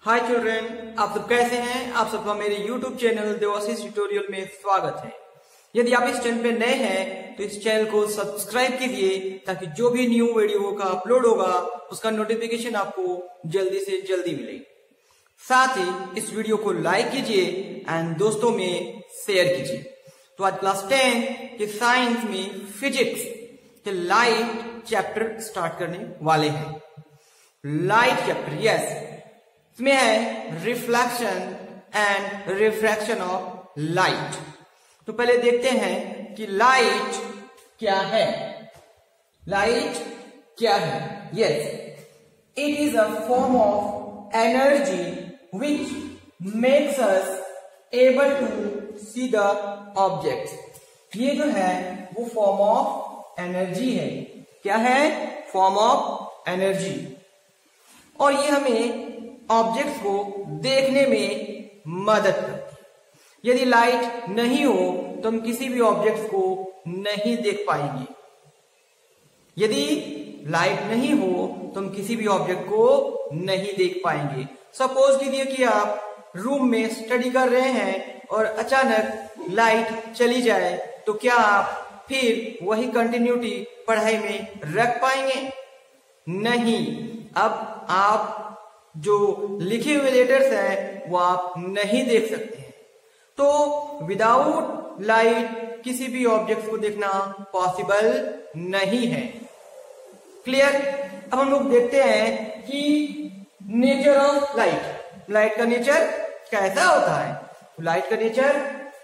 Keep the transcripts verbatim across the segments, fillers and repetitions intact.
हाय children, आप सब कैसे हैं? आप सबका मेरे यूट्यूब चैनल देवाशीष ट्यूटोरियल में स्वागत है। यदि आप इस चैनल पे नए हैं तो इस चैनल को सब्सक्राइब कीजिए ताकि जो भी न्यू वीडियो का अपलोड होगा उसका नोटिफिकेशन आपको जल्दी से जल्दी मिले। साथ ही इस वीडियो को लाइक कीजिए एंड दोस्तों में शेयर कीजिए। तो आज क्लास टेन के साइंस में फिजिक्स के लाइट चैप्टर स्टार्ट करने वाले हैं। लाइट चैप्टर, यस, इसमें है reflection and refraction of light. तो पहले देखते हैं कि लाइट क्या है। लाइट क्या है? Yes, it is a form of energy which makes us able to see the object. ये जो है वो फॉर्म ऑफ एनर्जी है। क्या है? Form of energy. और ये हमें ऑब्जेक्ट्स को देखने में मदद करती है। यदि लाइट नहीं हो तो हम किसी भी ऑब्जेक्ट्स को नहीं देख पाएंगे। यदि लाइट नहीं हो तो हम किसी भी ऑब्जेक्ट को नहीं देख पाएंगे। सपोज कीजिए कि आप रूम में स्टडी कर रहे हैं और अचानक लाइट चली जाए तो क्या आप फिर वही कंटिन्यूटी पढ़ाई में रख पाएंगे? नहीं। अब आप जो लिखे हुए लेटर्स हैं वो आप नहीं देख सकते हैं। तो विदाउट लाइट किसी भी ऑब्जेक्ट को देखना पॉसिबल नहीं है। क्लियर? अब हम लोग देखते हैं कि नेचर ऑफ लाइट। लाइट का नेचर कैसा होता है? लाइट का नेचर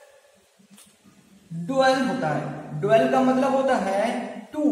डुअल होता है। डुअल का मतलब होता है टू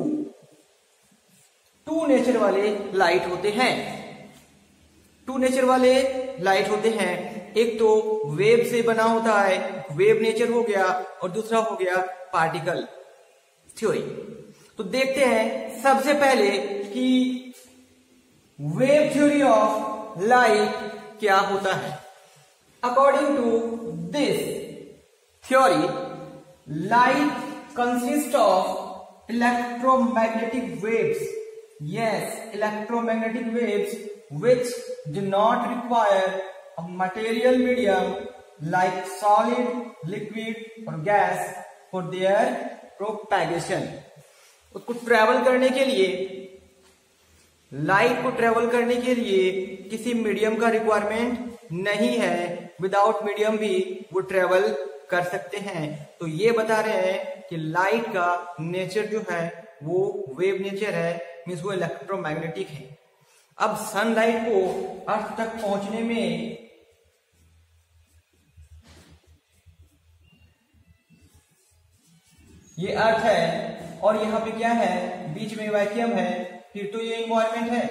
टू नेचर वाले लाइट होते हैं। टू नेचर वाले लाइट होते हैं। एक तो वेव से बना होता है, वेव नेचर हो गया, और दूसरा हो गया पार्टिकल थ्योरी। तो देखते हैं सबसे पहले कि वेव थ्योरी ऑफ लाइट क्या होता है। According to this theory, light consist of electromagnetic waves. Yes, electromagnetic waves which do not require a material medium like solid, liquid or gas for their propagation. उसको travel करने के लिए, light को travel करने के लिए किसी मीडियम का रिक्वायरमेंट नहीं है। विदाउट मीडियम भी वो ट्रेवल कर सकते हैं। तो ये बता रहे हैं कि लाइट का नेचर जो है वो वेव नेचर है, मीन्स वो इलेक्ट्रोमैग्नेटिक है। अब सनलाइट को अर्थ तक पहुंचने में ये अर्थ है और यहां पे क्या है? बीच में वैक्यूम है, फिर तो ये एनवायरमेंट है।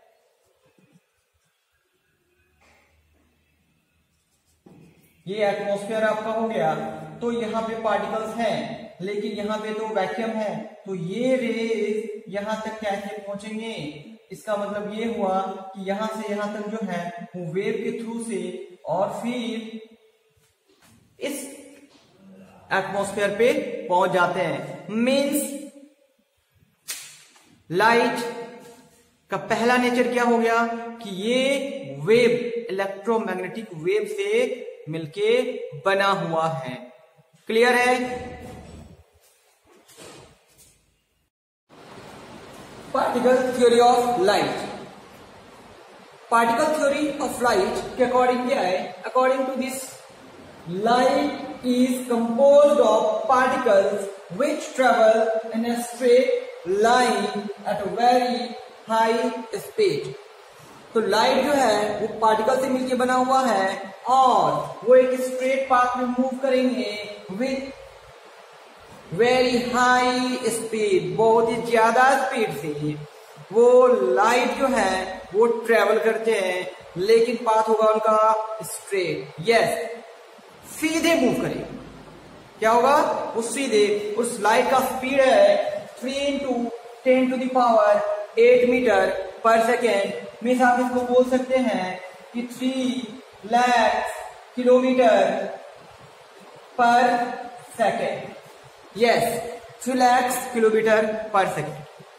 ये एटमॉस्फेयर आपका हो गया। तो यहाँ पे पार्टिकल्स हैं लेकिन यहाँ पे तो वैक्यूम है। तो ये रेज यहां तक कैसे पहुंचेंगे? इसका मतलब ये हुआ कि यहां से यहां तक जो है वो वेव के थ्रू से और फिर इस एटमॉस्फेयर पे पहुंच जाते हैं। मीन्स लाइट का पहला नेचर क्या हो गया कि ये वेव इलेक्ट्रोमैग्नेटिक वेव से मिलके बना हुआ है। क्लियर है? Particle theory of light. Particle theory of light के अकॉर्डिंग क्या है? According to this, light is composed of particles which travel in a straight line at a very high speed. तो लाइट जो है वो पार्टिकल से मिलकर बना हुआ है और वो एक स्ट्रेट पाथ में मूव करेंगे विथ वेरी हाई स्पीड। बहुत ही ज्यादा स्पीड से वो लाइट जो है वो ट्रेवल करते हैं, लेकिन पाथ होगा उनका स्ट्रेट। यस, सीधे मूव करेंगे। क्या होगा? वो सीधे। उस लाइट का स्पीड है three into ten to the power eight metre per second. Means आप इसको बोल सकते हैं कि three lakh kilometre per second. Yes, three lakh kilometre per second.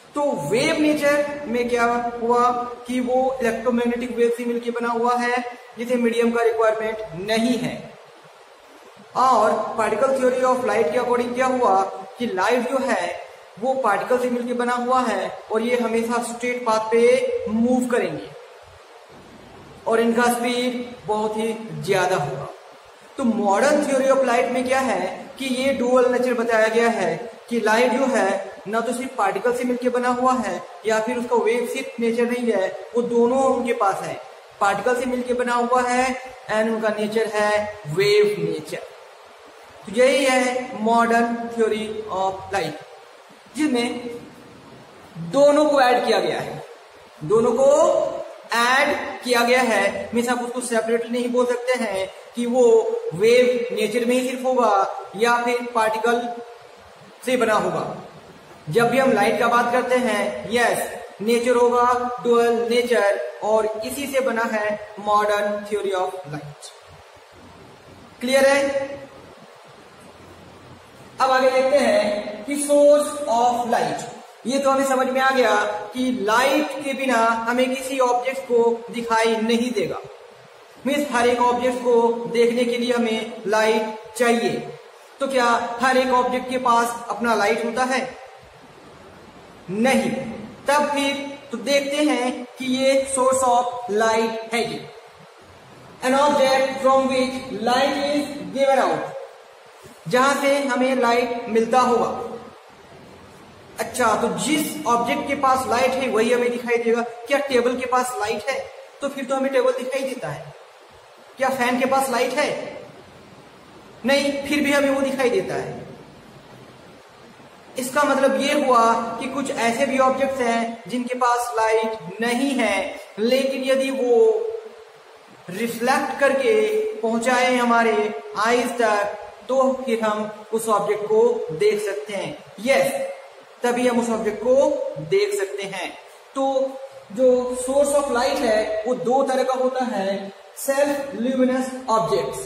तो वेव नेचर में क्या हुआ कि वो इलेक्ट्रोमैग्नेटिक वेव से मिलकर बना हुआ है, जिसे मीडियम का रिक्वायरमेंट नहीं है। और पार्टिकल थ्योरी ऑफ लाइट के अकॉर्डिंग क्या हुआ कि लाइट जो है वो पार्टिकल से मिलकर बना हुआ है और ये हमेशा स्ट्रेट पाथ पे मूव करेंगे और इनका स्पीड बहुत ही ज्यादा होगा। तो मॉडर्न थ्योरी ऑफ लाइट में क्या है कि ये डुअल नेचर बताया गया है कि लाइट जो है ना तो सिर्फ पार्टिकल से मिलकर बना हुआ है या फिर उसका वेव शिफ्ट नेचर नहीं है, वो दोनों उनके पास है। पार्टिकल से मिलकर बना हुआ है एंड उनका नेचर है वेव नेचर। तो यही है मॉडर्न थ्योरी ऑफ लाइट, जिसमें दोनों को ऐड किया गया है। दोनों को ऐड किया गया है मीन्स आप उसको सेपरेटली नहीं बोल सकते हैं कि वो वेव नेचर में ही सिर्फ होगा या फिर पार्टिकल से बना होगा। जब भी हम लाइट का बात करते हैं, यस नेचर होगा डुअल नेचर, और इसी से बना है modern theory of light. Clear है? अब आगे देखते हैं कि सोर्स ऑफ लाइट। ये तो हमें समझ में आ गया कि लाइट के बिना हमें किसी ऑब्जेक्ट को दिखाई नहीं देगा। मीन्स हर एक ऑब्जेक्ट को देखने के लिए हमें लाइट चाहिए। तो क्या हर एक ऑब्जेक्ट के पास अपना लाइट होता है? नहीं। तब फिर तो देखते हैं कि ये सोर्स ऑफ लाइट है। ये an object from which light is given out, जहां से हमें लाइट मिलता होगा। अच्छा, तो जिस ऑब्जेक्ट के पास लाइट है वही हमें दिखाई देगा। क्या टेबल के पास लाइट है? तो फिर तो हमें टेबल दिखाई देता है। क्या फैन के पास लाइट है? नहीं, फिर भी हमें वो दिखाई देता है। इसका मतलब ये हुआ कि कुछ ऐसे भी ऑब्जेक्ट्स हैं जिनके पास लाइट नहीं है, लेकिन यदि वो रिफ्लेक्ट करके पहुंचाए हमारे आईज तक तो फिर हम उस ऑब्जेक्ट को देख सकते हैं। यस, तभी हम उस ऑब्जेक्ट को देख सकते हैं। तो जो सोर्स ऑफ लाइट है वो दो तरह का होता है, self luminous objects.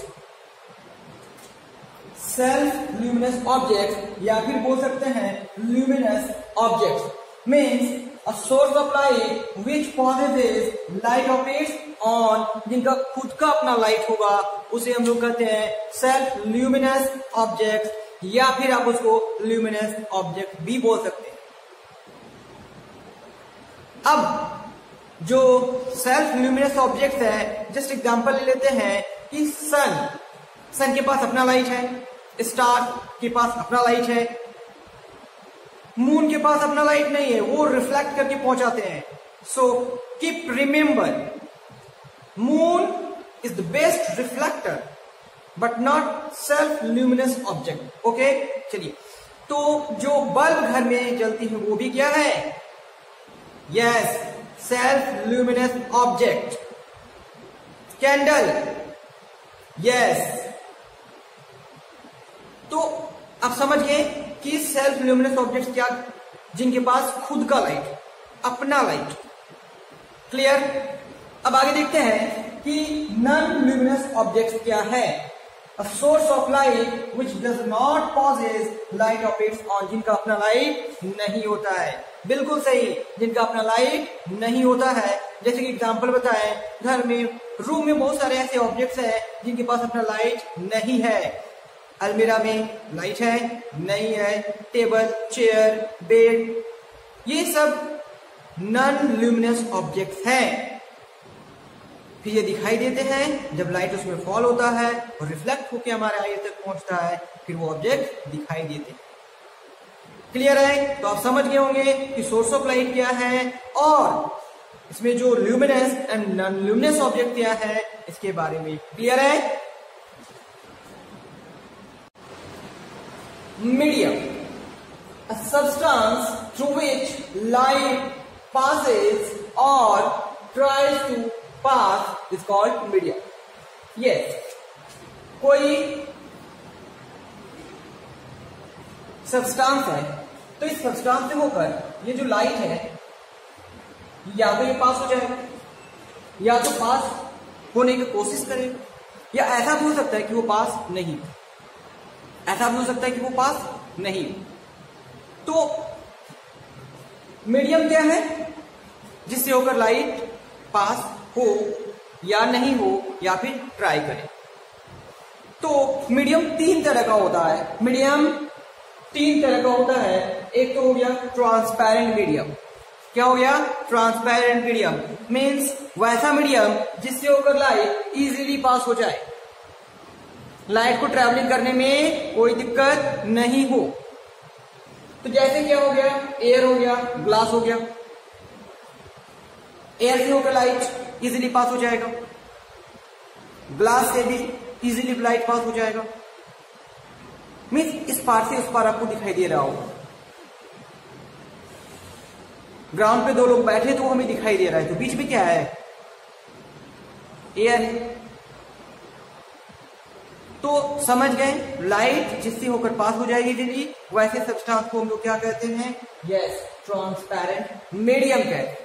Self luminous object या फिर बोल सकते हैं luminous objects means a source of light which possesses light of its own, जिनका खुद का अपना लाइट होगा, उसे हम लोग कहते हैं सेल्फ ल्यूमिनस ऑब्जेक्ट, या फिर आप उसको ल्यूमिनस ऑब्जेक्ट भी बोल सकते हैं। अब जो सेल्फ ल्यूमिनस ऑब्जेक्ट है, जस्ट एग्जांपल ले लेते हैं कि सन सन के पास अपना लाइट है, स्टार के पास अपना लाइट है, मून के पास अपना लाइट नहीं है, वो रिफ्लेक्ट करके पहुंचाते हैं। So keep remember, moon is the best reflector but not self luminous object. Okay, चलिए, तो जो बल्ब घर में जलती है वो भी क्या है? Yes, self luminous object. Candle, yes. तो आप समझ गए कि सेल्फ ल्यूमिनस ऑब्जेक्ट क्या? जिनके पास खुद का लाइट, अपना लाइट। क्लियर? अब आगे देखते हैं कि नॉन ल्यूमिनस ऑब्जेक्ट क्या है। A source of light which does not possess light of its own, जिनका अपना लाइट नहीं होता है। बिल्कुल सही, जिनका अपना लाइट नहीं होता है। जैसे कि एग्जांपल बताएं, घर में रूम में बहुत सारे ऐसे ऑब्जेक्ट्स हैं जिनके पास अपना लाइट नहीं है। अलमीरा में लाइट है? नहीं है। टेबल, चेयर, बेड, ये सब नॉन ल्यूमिनस ऑब्जेक्ट्स हैं। फिर ये दिखाई देते हैं जब लाइट उसमें फॉल होता है और रिफ्लेक्ट होकर हमारे आई तक पहुंचता है, फिर वो ऑब्जेक्ट दिखाई देते हैं। क्लियर है? तो आप समझ गए होंगे कि सोर्स ऑफ लाइट क्या है और इसमें जो luminous and non luminous object क्या है इसके बारे में। क्लियर है? Medium, a substance through which light passes or tries to pass is called medium. Yes, कोई सब्सटेंस है तो इस सब्सटेंस से होकर ये जो लाइट है या तो ये पास हो जाएगा या तो पास होने की कोशिश करेगा, या ऐसा भी हो सकता है कि वो पास नहीं, ऐसा भी हो सकता है कि वो पास नहीं। तो मीडियम क्या है? जिससे होकर लाइट पास हो या नहीं हो या फिर ट्राई करें। तो मीडियम तीन तरह का होता है। मीडियम तीन तरह का होता है। एक तो हो गया ट्रांसपेरेंट मीडियम। क्या हो गया? ट्रांसपेरेंट मीडियम मीन्स वैसा मीडियम जिससे होकर लाइट इजीली पास हो जाए, लाइट को ट्रेवलिंग करने में कोई दिक्कत नहीं हो। तो जैसे क्या हो गया? एयर हो गया, ग्लास हो गया। एयर से होकर लाइट इजीली पास हो जाएगा, ग्लास से भी इजीली लाइट पास हो जाएगा। मीन्स इस पार से उस पार आपको दिखाई दे रहा होगा। ग्राउंड पे दो लोग बैठे तो हमें दिखाई दे रहा है, तो बीच में क्या है? एयर है। तो समझ गए, लाइट जिससे होकर पास हो जाएगी इजीली, वैसे सब्सटेंस को हम लोग क्या कहते हैं? यस, ट्रांसपेरेंट मीडियम कहते हैं।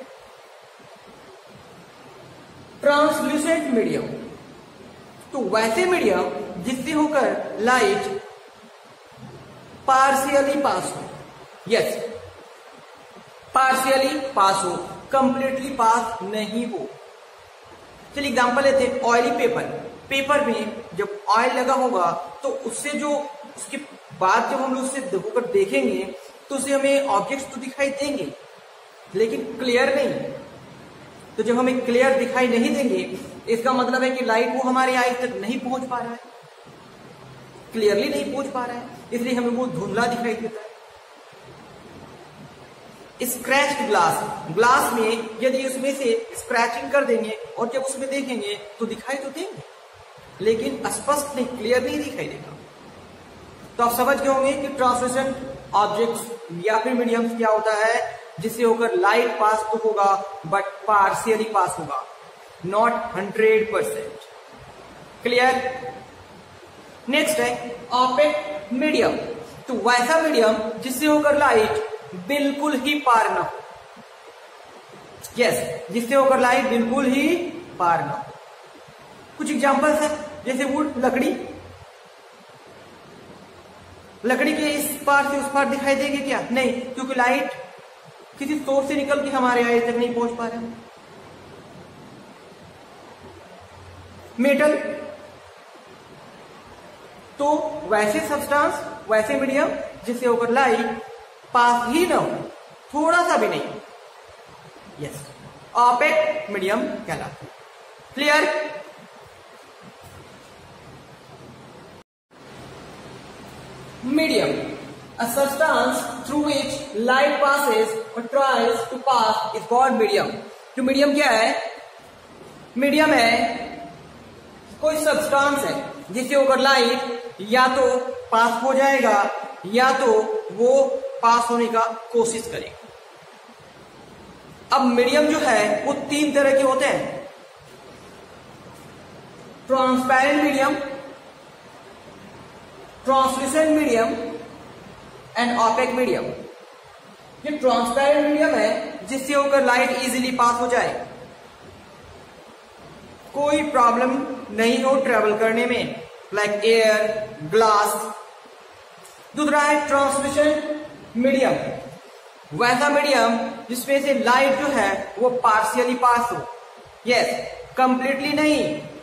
ट्रांसल्यूसेंट मीडियम, तो वैसे मीडियम जिससे होकर लाइट पार्शियली पास हो। यस, पार्शियली पास हो, कंप्लीटली पास नहीं हो। चलिए एग्जांपल लेते हैं, ऑयली पेपर। पेपर में जब ऑयल लगा होगा तो उससे जो उसके बाद जब हम लोग उससे होकर देखेंगे तो उससे हमें ऑब्जेक्ट्स तो दिखाई देंगे लेकिन क्लियर नहीं। तो जब हमें क्लियर दिखाई नहीं देंगे इसका मतलब है कि लाइट वो हमारे आई तक नहीं पहुंच पा रहा है, क्लियरली नहीं पहुंच पा रहा है, इसलिए हमें वो धुंधला दिखाई देता है। स्क्रैच्ड ग्लास, ग्लास में यदि उसमें से स्क्रैचिंग कर देंगे और जब उसमें देखेंगे तो दिखाई तो देंगे लेकिन स्पष्ट नहीं, क्लियर नहीं दिखाई देगा। तो आप समझ गए होंगे कि ट्रांसल्यूसेंट ऑब्जेक्ट्स या फिर मीडियम्स क्या होता है? जिससे होकर लाइट पास तो होगा बट पार्शियली पास होगा, not hundred percent. Clear? Next है ऑपेक मीडियम। तो वैसा मीडियम जिससे होकर लाइट बिल्कुल ही पार न हो। यस, जिससे होकर लाइट बिल्कुल ही पार न हो। कुछ एग्जांपल्स है, जैसे वुड, लकड़ी। लकड़ी के इस पार से उस पार दिखाई देंगे क्या? नहीं, क्योंकि लाइट किसी सोर्स से निकल के हमारे आई तक नहीं पहुंच पा रहे हैं। मेटल, तो वैसे सब्सटेंस, वैसे मीडियम जिससे होकर लाइट पास ही ना हो, थोड़ा सा भी नहीं। यस, ऑपेक मीडियम कहलाता है। Clear? Medium, a substance through which light passes or tries to pass is called medium. तो medium क्या है? medium है कोई substance है जिससे होकर लाइट या तो पास हो जाएगा या तो वो पास होने का कोशिश करेगा। अब मीडियम जो है वो तीन तरह के होते हैं, transparent medium, translucent medium and opaque medium. ये ट्रांसपेरेंट मीडियम है जिससे होकर लाइट इजीली पास हो जाए, कोई प्रॉब्लम नहीं हो ट्रेवल करने में, लाइक एयर, ग्लास। दूसरा है ट्रांसल्यूसेंट मीडियम, वैसा मीडियम जिसमें से लाइट जो है वो पार्शियली पास हो। यस, कंप्लीटली नहीं,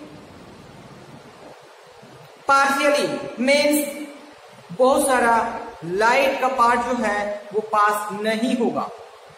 पार्शियली मीन्स बहुत सारा लाइट का पार्ट जो है वो पास नहीं होगा।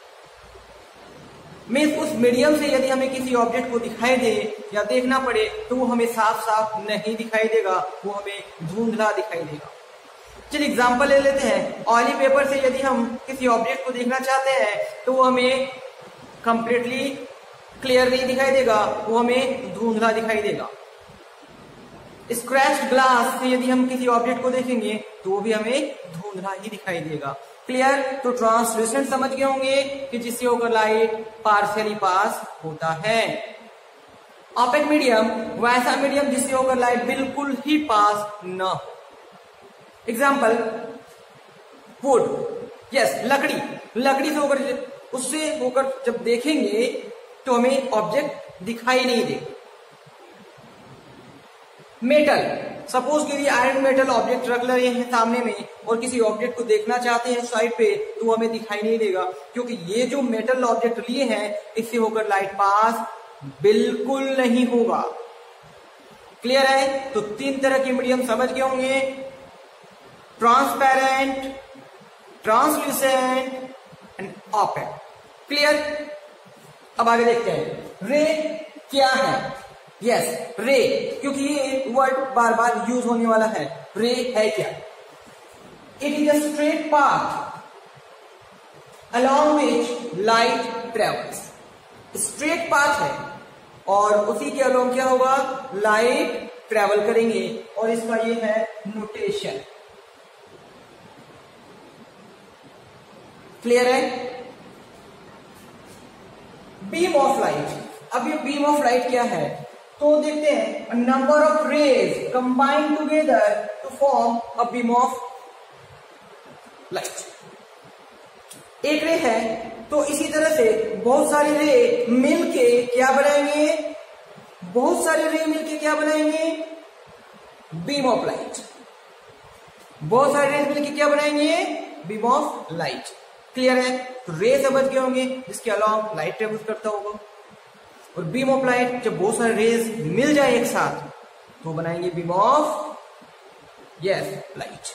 मीन्स उस मीडियम से यदि हमें किसी ऑब्जेक्ट को दिखाई दे या देखना पड़े तो वो हमें साफ साफ नहीं दिखाई देगा, वो हमें धुंधला दिखाई देगा। चलिए एग्जांपल ले लेते हैं, ऑयली पेपर से यदि हम किसी ऑब्जेक्ट को देखना चाहते हैं तो वो हमें कंप्लीटली क्लियर नहीं दिखाई देगा, वो हमें धुंधला दिखाई देगा। स्क्रैच्ड ग्लास से यदि हम किसी ऑब्जेक्ट को देखेंगे तो वो भी हमें धुंधला ही दिखाई देगा। क्लियर? तो ट्रांसल्यूसेंट समझ गए होंगे कि जिससे होकर लाइट पार्शियली पास होता है। ऑपेक मीडियम, वैसा मीडियम जिससे होकर लाइट बिल्कुल ही पास न हो। एग्जाम्पल, वुड, यस, लकड़ी। लकड़ी से होकर, उससे होकर जब देखेंगे तो हमें ऑब्जेक्ट दिखाई नहीं देगा। मेटल, सपोज कि ये आयरन मेटल ऑब्जेक्ट रख रहे हैं सामने में और किसी ऑब्जेक्ट को देखना चाहते हैं साइड पे, तो हमें दिखाई नहीं देगा, क्योंकि ये जो मेटल ऑब्जेक्ट लिए हैं इससे होकर लाइट पास बिल्कुल नहीं होगा। क्लियर है? तो तीन तरह के मीडियम समझ गए होंगे, transparent, translucent and opaque. Clear? अब आगे देखते हैं रे क्या है। यस, रे, क्योंकि ये वर्ड बार बार यूज होने वाला है। रे है क्या? It is a straight path along which light travels. Straight path है और उसी के अलोंग क्या होगा? लाइट ट्रेवल करेंगे, और इसका ये है नोटेशन। क्लियर है? Beam of light. अब ये बीम ऑफ लाइट क्या है? तो देखते हैं, number of rays combine together to form a beam of light. एक रे है तो इसी तरह से बहुत सारे रे मिलके क्या बनाएंगे? बहुत सारे रे मिलके क्या बनाएंगे? Beam of light. बहुत सारे रे मिलके क्या बनाएंगे? Beam of light. क्लियर है? तो रे समझ गए होंगे जिसके अलावा लाइट ट्रेवल करता होगा, और बीम ऑफ लाइट जब बहुत सारे रेज मिल जाए एक साथ तो बनाएंगे beam of yes light.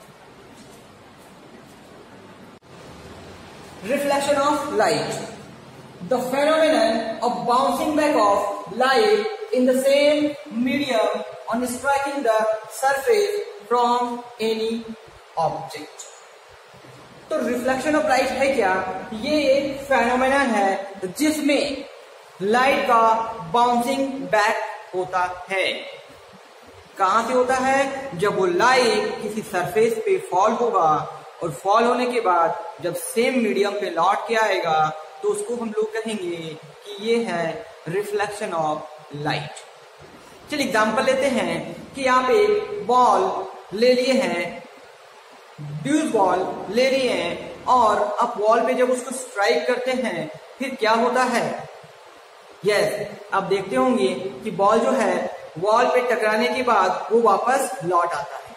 Reflection of light, the phenomenon of bouncing back of light in the same medium on striking the surface from any object. तो रिफ्लेक्शन ऑफ लाइट है क्या? ये एक फेनोमेनन है जिसमें लाइट का बाउंसिंग बैक होता है। कहां से होता है? जब वो लाइट किसी सरफेस पे फॉल होगा, और फॉल होने के बाद जब सेम मीडियम पे लौट के आएगा तो उसको हम लोग कहेंगे कि ये है रिफ्लेक्शन ऑफ लाइट। चलिए एग्जांपल लेते हैं कि यहाँ पे बॉल ले लिए हैं, ड्यूज बॉल ले लिए हैं, और आप वॉल पे जब उसको स्ट्राइक करते हैं फिर क्या होता है? यस yes, आप देखते होंगे कि बॉल जो है वॉल पे टकराने के बाद वो वापस लौट आता है।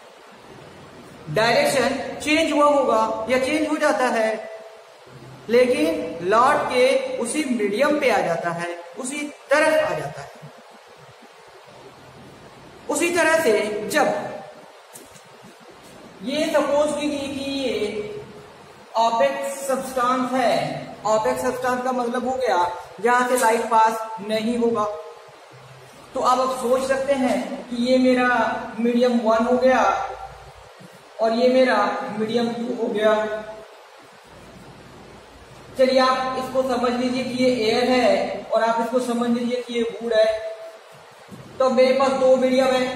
डायरेक्शन चेंज हुआ होगा या चेंज हो जाता है, लेकिन लौट के उसी मीडियम पे आ जाता है, उसी तरफ आ जाता है। उसी तरह से जब ये सपोज कीजिए कि ये ऑपेक सब्सटेंस है, ऑपेक सब्सटेंस का मतलब हो गया जहां से लाइट पास नहीं होगा, तो अब आप सोच सकते हैं कि ये मेरा मीडियम वन हो गया और ये मेरा मीडियम टू हो गया। चलिए आप इसको समझ लीजिए कि ये एयर है और आप इसको समझ लीजिए कि ये वुड है। तो मेरे पास दो मीडियम है।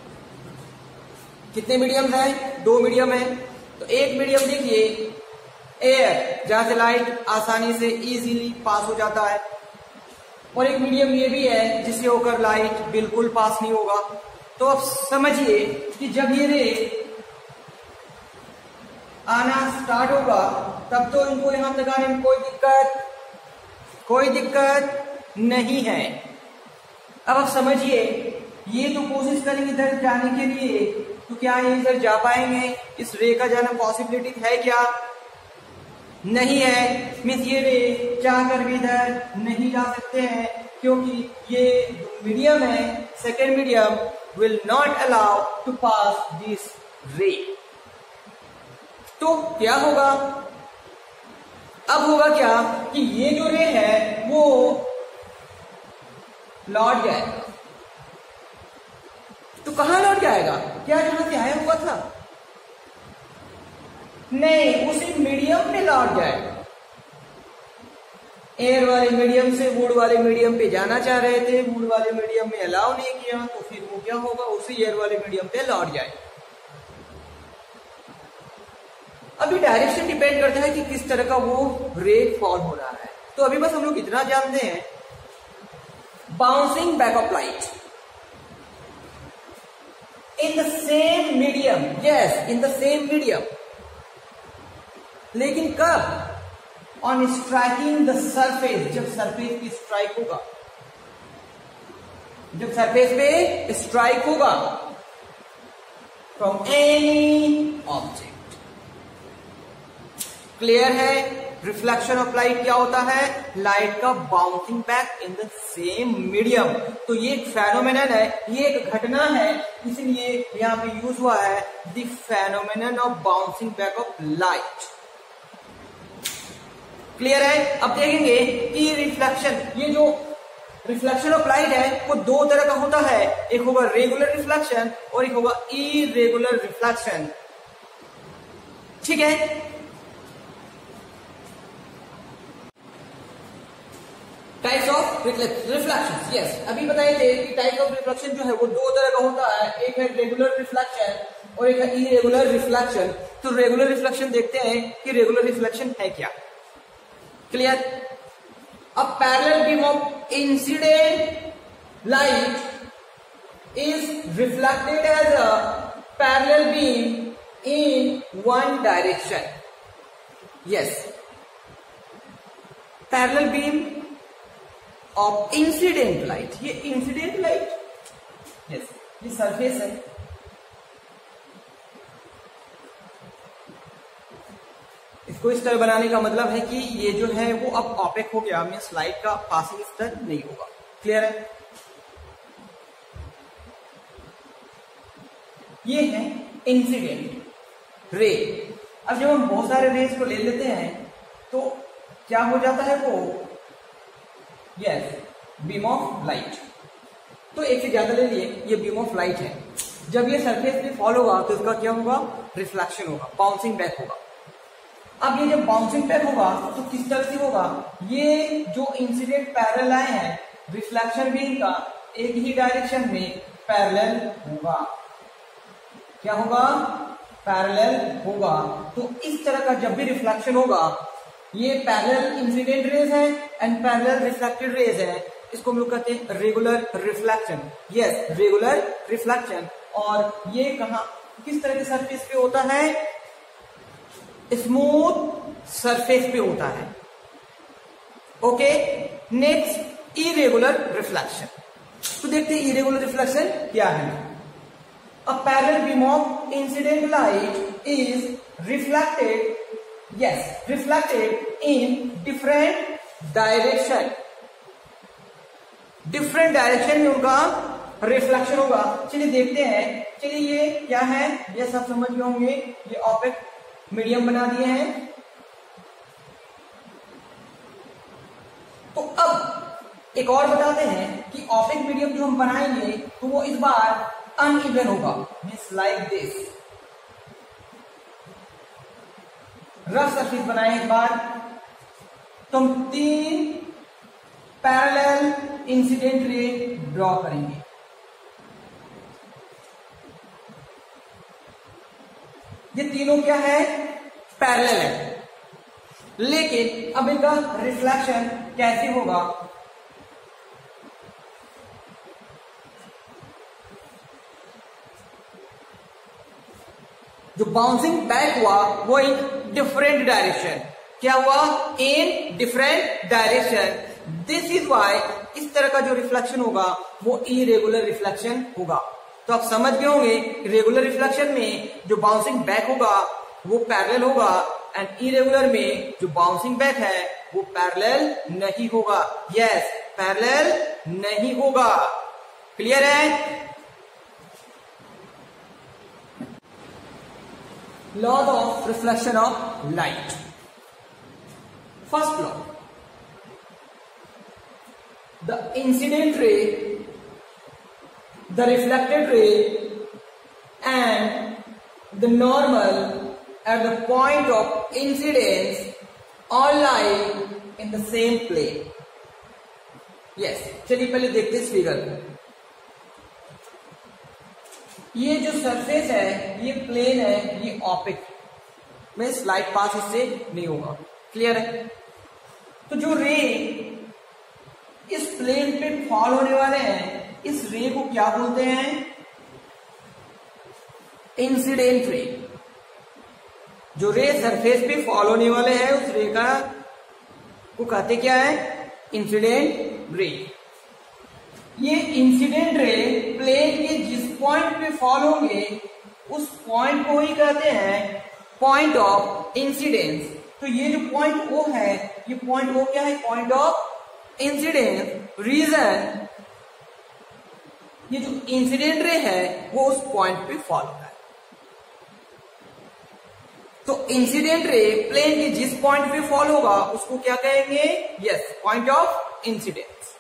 कितने मीडियम है? दो मीडियम है। तो एक मीडियम देखिए एयर, जहां से लाइट आसानी से इजीली पास हो जाता है, और एक मीडियम ये भी है जिससे होकर लाइट बिल्कुल पास नहीं होगा। तो अब समझिए कि जब ये रे आना स्टार्ट होगा तब तो इनको यहां लगाने में कोई दिक्कत कोई दिक्कत नहीं है। अब आप समझिए, ये तो कोशिश करेंगे इधर जाने के लिए, तो क्या ये इधर जा पाएंगे? इस रे का जाना पॉसिबिलिटी है क्या? नहीं है। मीन्स ये रे चाह कर भी इधर नहीं जा सकते हैं, क्योंकि ये मीडियम है, second medium will not allow to pass this ray. तो क्या होगा? अब होगा क्या कि ये जो रे है वो लौट जाएगा। तो कहां लौट जाएगा? क्या जहां से आया हुआ था? नहीं, उसी मीडियम पे लौट जाएगा। एयर वाले मीडियम से वुड वाले मीडियम पे जाना चाह रहे थे, वुड वाले मीडियम में अलाउ नहीं किया, तो फिर वो क्या होगा? उसी एयर वाले मीडियम पे लौट जाएगा। अभी डायरेक्शन डिपेंड करता है कि किस तरह का वो रे फॉल हो रहा है। तो अभी बस हम लोग इतना जानते हैं, bouncing back of light in the same medium. Yes, in the same medium. लेकिन कब? ऑन स्ट्राइकिंग द सरफेस, जब सरफेस पे स्ट्राइक होगा। जब सरफेस पे स्ट्राइक होगा फ्रॉम एनी ऑब्जेक्ट। क्लियर है? रिफ्लेक्शन ऑफ लाइट क्या होता है? लाइट का bouncing back in the same medium. तो ये एक फेनोमेनन है, ये एक घटना है, इसलिए यहां पे यूज हुआ है the phenomenon of bouncing back of light. Clear है? अब देखेंगे कि रिफ्लेक्शन, ये जो रिफ्लेक्शन ऑफ लाइट है वो दो तरह का होता है, एक होगा रेगुलर रिफ्लेक्शन और एक होगा इरेगुलर रिफ्लेक्शन। ठीक है? टाइप्स ऑफ रिफ्लेक्शन, यस, अभी बताए थे कि टाइप्स ऑफ रिफ्लेक्शन जो है वो दो तरह का होता है, एक है रेगुलर रिफ्लेक्शन और एक है इरेगुलर रिफ्लेक्शन। तो रेगुलर रिफ्लेक्शन देखते हैं कि रेगुलर रिफ्लेक्शन है क्या। Clear? A parallel beam of incident light is reflected as a parallel beam in one direction. Yes, parallel beam of incident light. ये incident light, yes, ये surface है, इसको इस तरह बनाने का मतलब है कि ये जो है वो अब ऑपेक हो गया, मीन्स लाइट का पासिंग इस तरह नहीं होगा। क्लियर है? ये है इंसिडेंट रे। अब जब हम बहुत सारे रेज को ले लेते हैं तो क्या हो जाता है वो, यस, बीम ऑफ लाइट। तो एक से ज्यादा ले लिए, ये बीम ऑफ लाइट है। जब ये सरफेस पे फॉल होगा तो इसका क्या होगा? रिफ्लेक्शन होगा, बाउंसिंग बैक होगा। अब ये जब बाउंसिंग बैक होगा तो किस तरह से होगा? ये जो इंसिडेंट पैरेलल आए हैं रिफ्लेक्शन बीम का एक ही डायरेक्शन में पैरेलल होगा। क्या होगा? पैरेलल होगा। तो इस तरह का जब भी रिफ्लेक्शन होगा, ये पैरेलल इंसिडेंट रेज है एंड पैरेलल रिफ्लेक्टेड रेज है, इसको हम लोग कहते हैं regular reflection. Yes, regular reflection. और ये कहां, किस तरह के सरफेस पे होता है? स्मूथ सरफेस पे होता है। Okay, next irregular reflection. तो देखते हैं इरेगुलर रिफ्लेक्शन क्या है। A parallel beam of incident light is reflected, yes, reflected in different direction. Different direction में उनका रिफ्लेक्शन होगा। चलिए देखते हैं। चलिए ये क्या है, ये सब समझ गए होंगे। ये ऑपेक मीडियम बना दिए हैं। तो अब एक और बताते हैं कि ऑपेक मीडियम जो हम बनाएंगे तो वो इस बार अनइवन होगा, means like this. Rough surface बनाए इस बार तो हम तीन पैरेलल इंसिडेंट रे ड्रॉ करेंगे। ये तीनों क्या है? पैरेलल है। लेकिन अब इनका रिफ्लेक्शन कैसे होगा? जो बाउंसिंग बैक हुआ वो इन डिफरेंट डायरेक्शन। क्या हुआ? In different direction. This is why इस तरह का जो रिफ्लेक्शन होगा वो इरेगुलर रिफ्लेक्शन होगा। तो आप समझ गए होंगे रेगुलर रिफ्लेक्शन में जो बाउंसिंग बैक होगा वो पैरेलल होगा एंड इरेगुलर में जो बाउंसिंग बैक है वो पैरेलल नहीं होगा। यस, पैरेलल नहीं होगा। क्लियर है? Law of reflection of light. First law, the incident ray, the reflected ray and the normal at the point of incidence all lie in the same plane. Yes, चलिए पहले देखते हैं इस figure को। ये जो सरफेस है ये प्लेन है, ये ऑपिक में लाइट पास इससे नहीं होगा। क्लियर है? तो जो रे इस प्लेन पे फॉल होने वाले हैं इस रे को क्या बोलते हैं? Incident ray. जो रे सरफेस पे फॉल होने वाले हैं उस रे का को कहते क्या है? इंसिडेंट रे। ये इंसिडेंट रे प्लेन के जिस पॉइंट पे फॉल होंगे उस पॉइंट को ही कहते हैं पॉइंट ऑफ इंसिडेंस। तो ये जो पॉइंट ओ है, ये पॉइंट ओ क्या है? Point of incidence. रीजन ये जो इंसिडेंट रे है वो उस पॉइंट पे फॉल होता है। तो इंसिडेंट रे प्लेन के जिस पॉइंट पे फॉल होगा उसको क्या कहेंगे? Yes, point of incidence.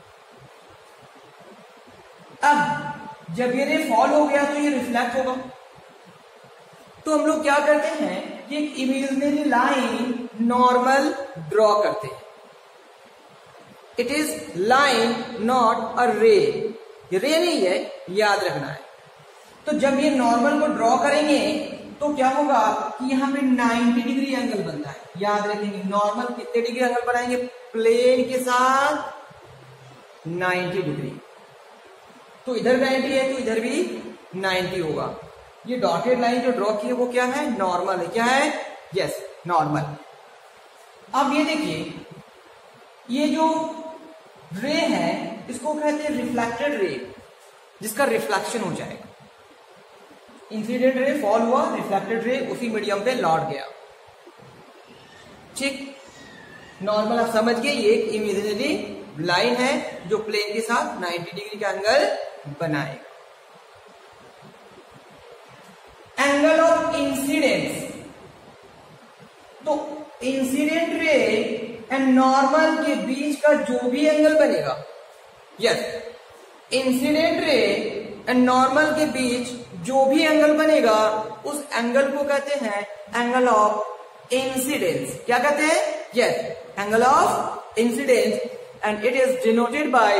अब जब ये रे फॉल हो गया तो ये रिफ्लेक्ट होगा। तो हम लोग क्या करते हैं कि एक इमेजिनरी लाइन नॉर्मल ड्रॉ करते हैं। It is line not a ray, ये रे नहीं है, याद रखना है। तो जब ये नॉर्मल को ड्रॉ करेंगे तो क्या होगा कि यहां पे नाइंटी डिग्री एंगल बनता है। याद रखेंगे नॉर्मल कितने डिग्री एंगल बनाएंगे? प्लेन के साथ नाइंटी डिग्री। तो इधर नाइंटी है तो इधर भी नाइंटी होगा। ये डॉटेड लाइन जो ड्रॉ की है वो क्या है? नॉर्मल है। क्या है? Yes, normal. अब ये देखिए, ये जो रे है इसको कहते हैं रिफ्लेक्टेड रे, जिसका रिफ्लेक्शन हो जाएगा। इंसिडेंट रे फॉल हुआ, रिफ्लेक्टेड रे उसी मीडियम पे लौट गया। ठीक, नॉर्मल आप समझ गए। ये एक इमेजिनरी लाइन है जो प्लेन के साथ नाइंटी डिग्री का एंगल बनाएगा। एंगल ऑफ इंसिडेंस, तो इंसिडेंट रे एंड नॉर्मल के बीच का जो भी एंगल बनेगा, yes, incident ray and normal के बीच जो भी एंगल बनेगा उस एंगल को कहते हैं एंगल ऑफ इंसिडेंस। क्या कहते हैं? Yes, angle of incidence. And it is denoted by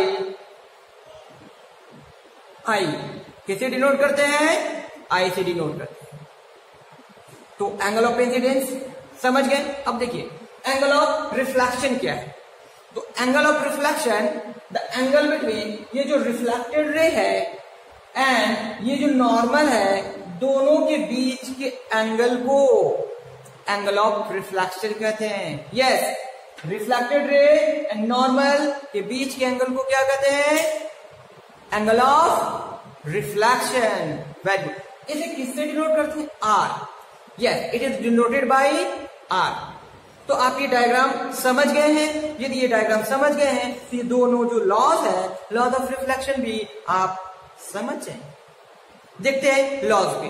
I. किसे डिनोट करते हैं? आई से डिनोट करते हैं। तो एंगल ऑफ इंसिडेंस समझ गए। अब देखिए एंगल ऑफ रिफ्लेक्शन क्या है। तो angle of reflection, the angle between ये जो रिफ्लेक्टेड रे है एंड ये जो नॉर्मल है, दोनों के बीच के एंगल को एंगल ऑफ रिफ्लेक्शन कहते हैं। Yes, reflected ray and normal के बीच के एंगल को क्या कहते हैं? Angle of reflection. Very good. इसे किससे डिनोट करते हैं? R. Yes, it is denoted by R. तो आप ये डायग्राम समझ गए हैं। यदि ये डायग्राम समझ गए हैं तो ये दोनों जो लॉज है, लॉज ऑफ रिफ्लेक्शन भी आप समझ जाए। देखते हैं लॉज पे।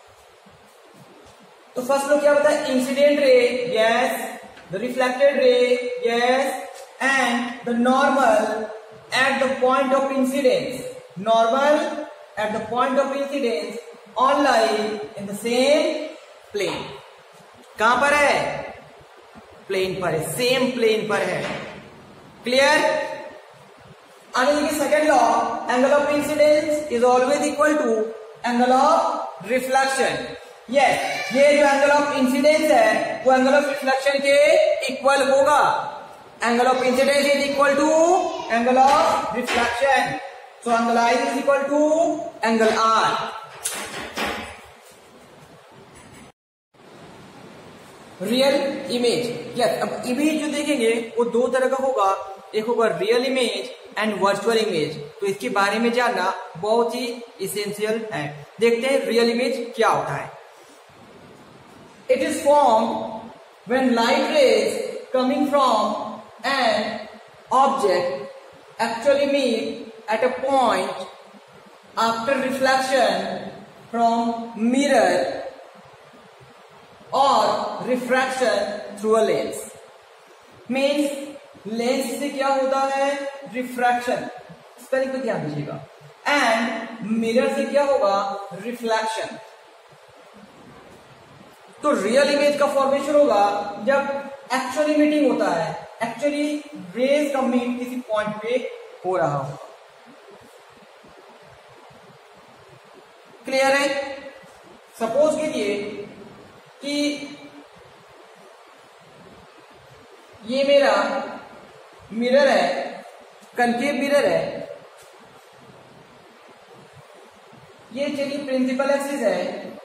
तो फर्स्ट लो क्या होता है? Incident ray, yes, the reflected ray, yes, and the normal at the point of incidence. Normal at the point of incidence all lie in the same plane. कहां पर है? प्लेन पर है, सेम प्लेन पर है। क्लियर? आगे देखिए second law, angle of incidence is always equal to angle of reflection. Yes, ये जो एंगल ऑफ इंसिडेंस है वो एंगल ऑफ रिफ्लेक्शन के इक्वल होगा। Angle of incidence is equal to angle of reflection. So angle I is equal to angle R. Real image, yes. अब image जो देखेंगे वो दो तरह का होगा, एक होगा real image and virtual image. तो इसके बारे में जानना बहुत ही इसेंशियल है। देखते हैं रियल इमेज क्या होता है। It is formed when light rays coming from an object actually meet at a point after reflection from mirror और refraction through a lens. Means lens से क्या होता है? रिफ्रैक्शन। स्पेलिंग पे ध्यान दीजिएगा। एंड मिरर से क्या होगा? रिफ्लेक्शन। तो रियल इमेज का फॉर्मेशन होगा जब एक्चुअली मीटिंग होता है, एक्चुअली रेज का मीट किसी पॉइंट पे हो रहा होगा। क्लियर है? सपोज कीजिए कि ये मेरा मिरर है, कनकेव मिरर है। ये चलिए प्रिंसिपल एक्सिस है।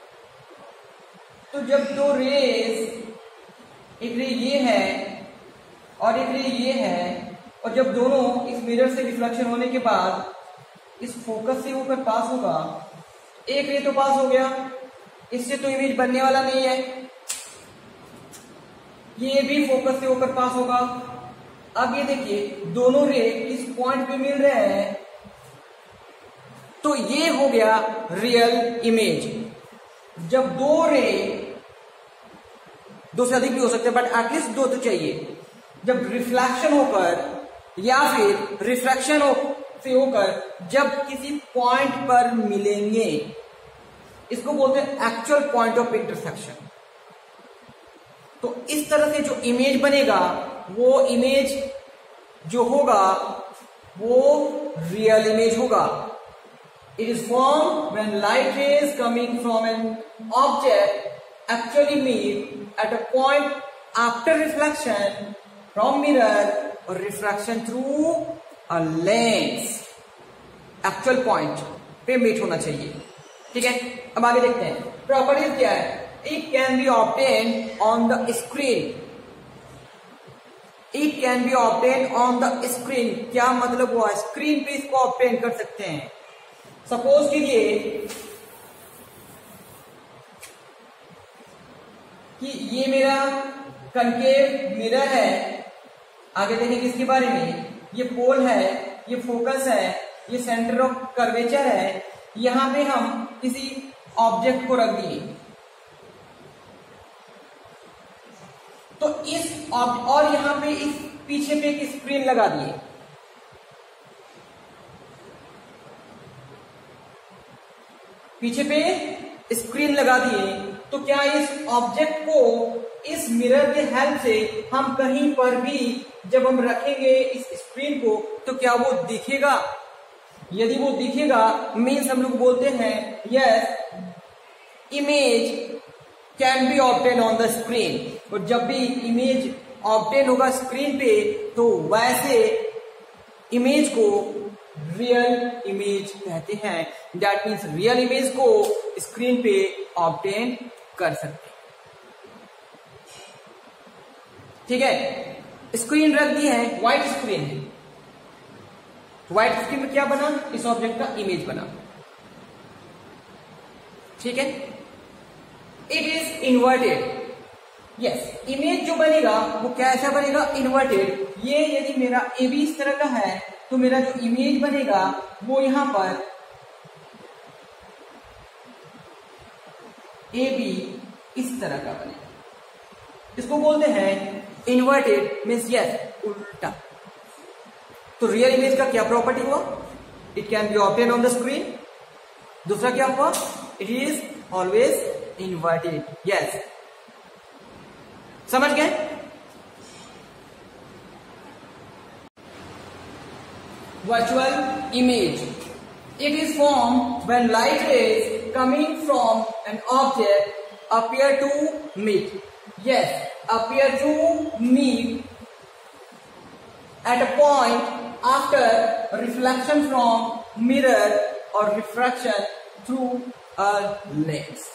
तो जब दो रेज, एक रे ये है और एक रे ये है, और जब दोनों इस मिरर से रिफ्लेक्शन होने के बाद इस फोकस से होकर पास होगा, एक रे तो पास हो गया, इससे तो इमेज बनने वाला नहीं है, ये भी फोकस से होकर पास होगा। अब ये देखिए दोनों रे इस पॉइंट पे मिल रहे हैं, तो ये हो गया रियल इमेज। जब दो रे, दो से अधिक भी हो सकते हैं बट एटलीस्ट दो तो चाहिए, जब रिफ्लेक्शन होकर या फिर रिफ्रैक्शन हो से होकर जब किसी पॉइंट पर मिलेंगे, इसको बोलते हैं एक्चुअल पॉइंट ऑफ इंटरसेक्शन। तो इस तरह से जो इमेज बनेगा वो इमेज जो होगा वो रियल इमेज होगा। It is form when light rays coming from an object actually meet at a point after reflection from mirror और refraction through a lens. Actual point पे मीट होना चाहिए, ठीक है। अब आगे देखते हैं प्रॉपर्टीज क्या है। It can be obtain on the screen. It can be obtain on the screen, क्या मतलब हुआ, स्क्रीन पे इसको ऑब्टेन कर सकते हैं। सपोज कीजिए कि ये मेरा कनकेव मिरर है, आगे देखेंगे इसके बारे में। ये पोल है, ये फोकस है, ये सेंटर ऑफ कर्वेचर है। यहां पे हम किसी ऑब्जेक्ट को रख दिए, तो इस और यहां पे इस पीछे पे एक स्क्रीन लगा दिए। पीछे पे स्क्रीन लगा दिए, तो क्या इस ऑब्जेक्ट को इस मिरर के हेल्प से हम कहीं पर भी जब हम रखेंगे इस स्क्रीन को तो क्या वो दिखेगा? यदि वो दिखेगा मीन्स हम लोग बोलते हैं yes image can be obtain on the screen. और जब भी इमेज ऑब्टेन होगा स्क्रीन पे तो वैसे इमेज को रियल इमेज कहते हैं। दैट मीन्स रियल इमेज को स्क्रीन पे ऑब्टेन कर सकते हैं, ठीक है। स्क्रीन रख दी है, व्हाइट स्क्रीन है। व्हाइट स्क्रीन में क्या बना, इस ऑब्जेक्ट का इमेज बना, ठीक है। It is inverted. Yes, image जो बनेगा वो कैसा बनेगा, इन्वर्टेड। ये यदि मेरा ए बी इस तरह का है तो मेरा जो इमेज बनेगा वो यहां पर ए बी इस तरह का बनेगा। इसको बोलते हैं इन्वर्टेड, मीन्स यस उल्टा। तो रियल इमेज का क्या प्रॉपर्टी हुआ, it can be obtain on the screen. दूसरा क्या हुआ, it is always inverted. Yes, समझ गए। Virtual image. It is formed when light rays coming from an object appear to meet. Yes, appear to meet at a point after reflection from mirror or refraction through a lens.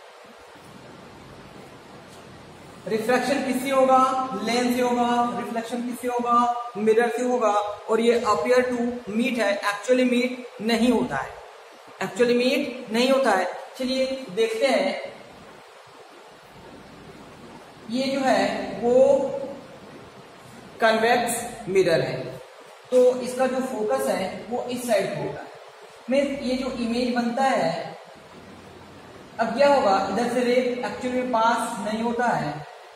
Reflection किससे होगा, lens से होगा। Reflection किससे होगा, mirror से होगा। और ये अपियर टू मीट है, एक्चुअली मीट नहीं होता है, एक्चुअली मीट नहीं होता है। चलिए देखते हैं। ये जो है वो कन्वेक्स मिरर है, तो इसका जो फोकस है वो इस साइड को होता है। में ये जो इमेज बनता है, अब क्या होगा, इधर से रे एक्चुअली पास नहीं होता है,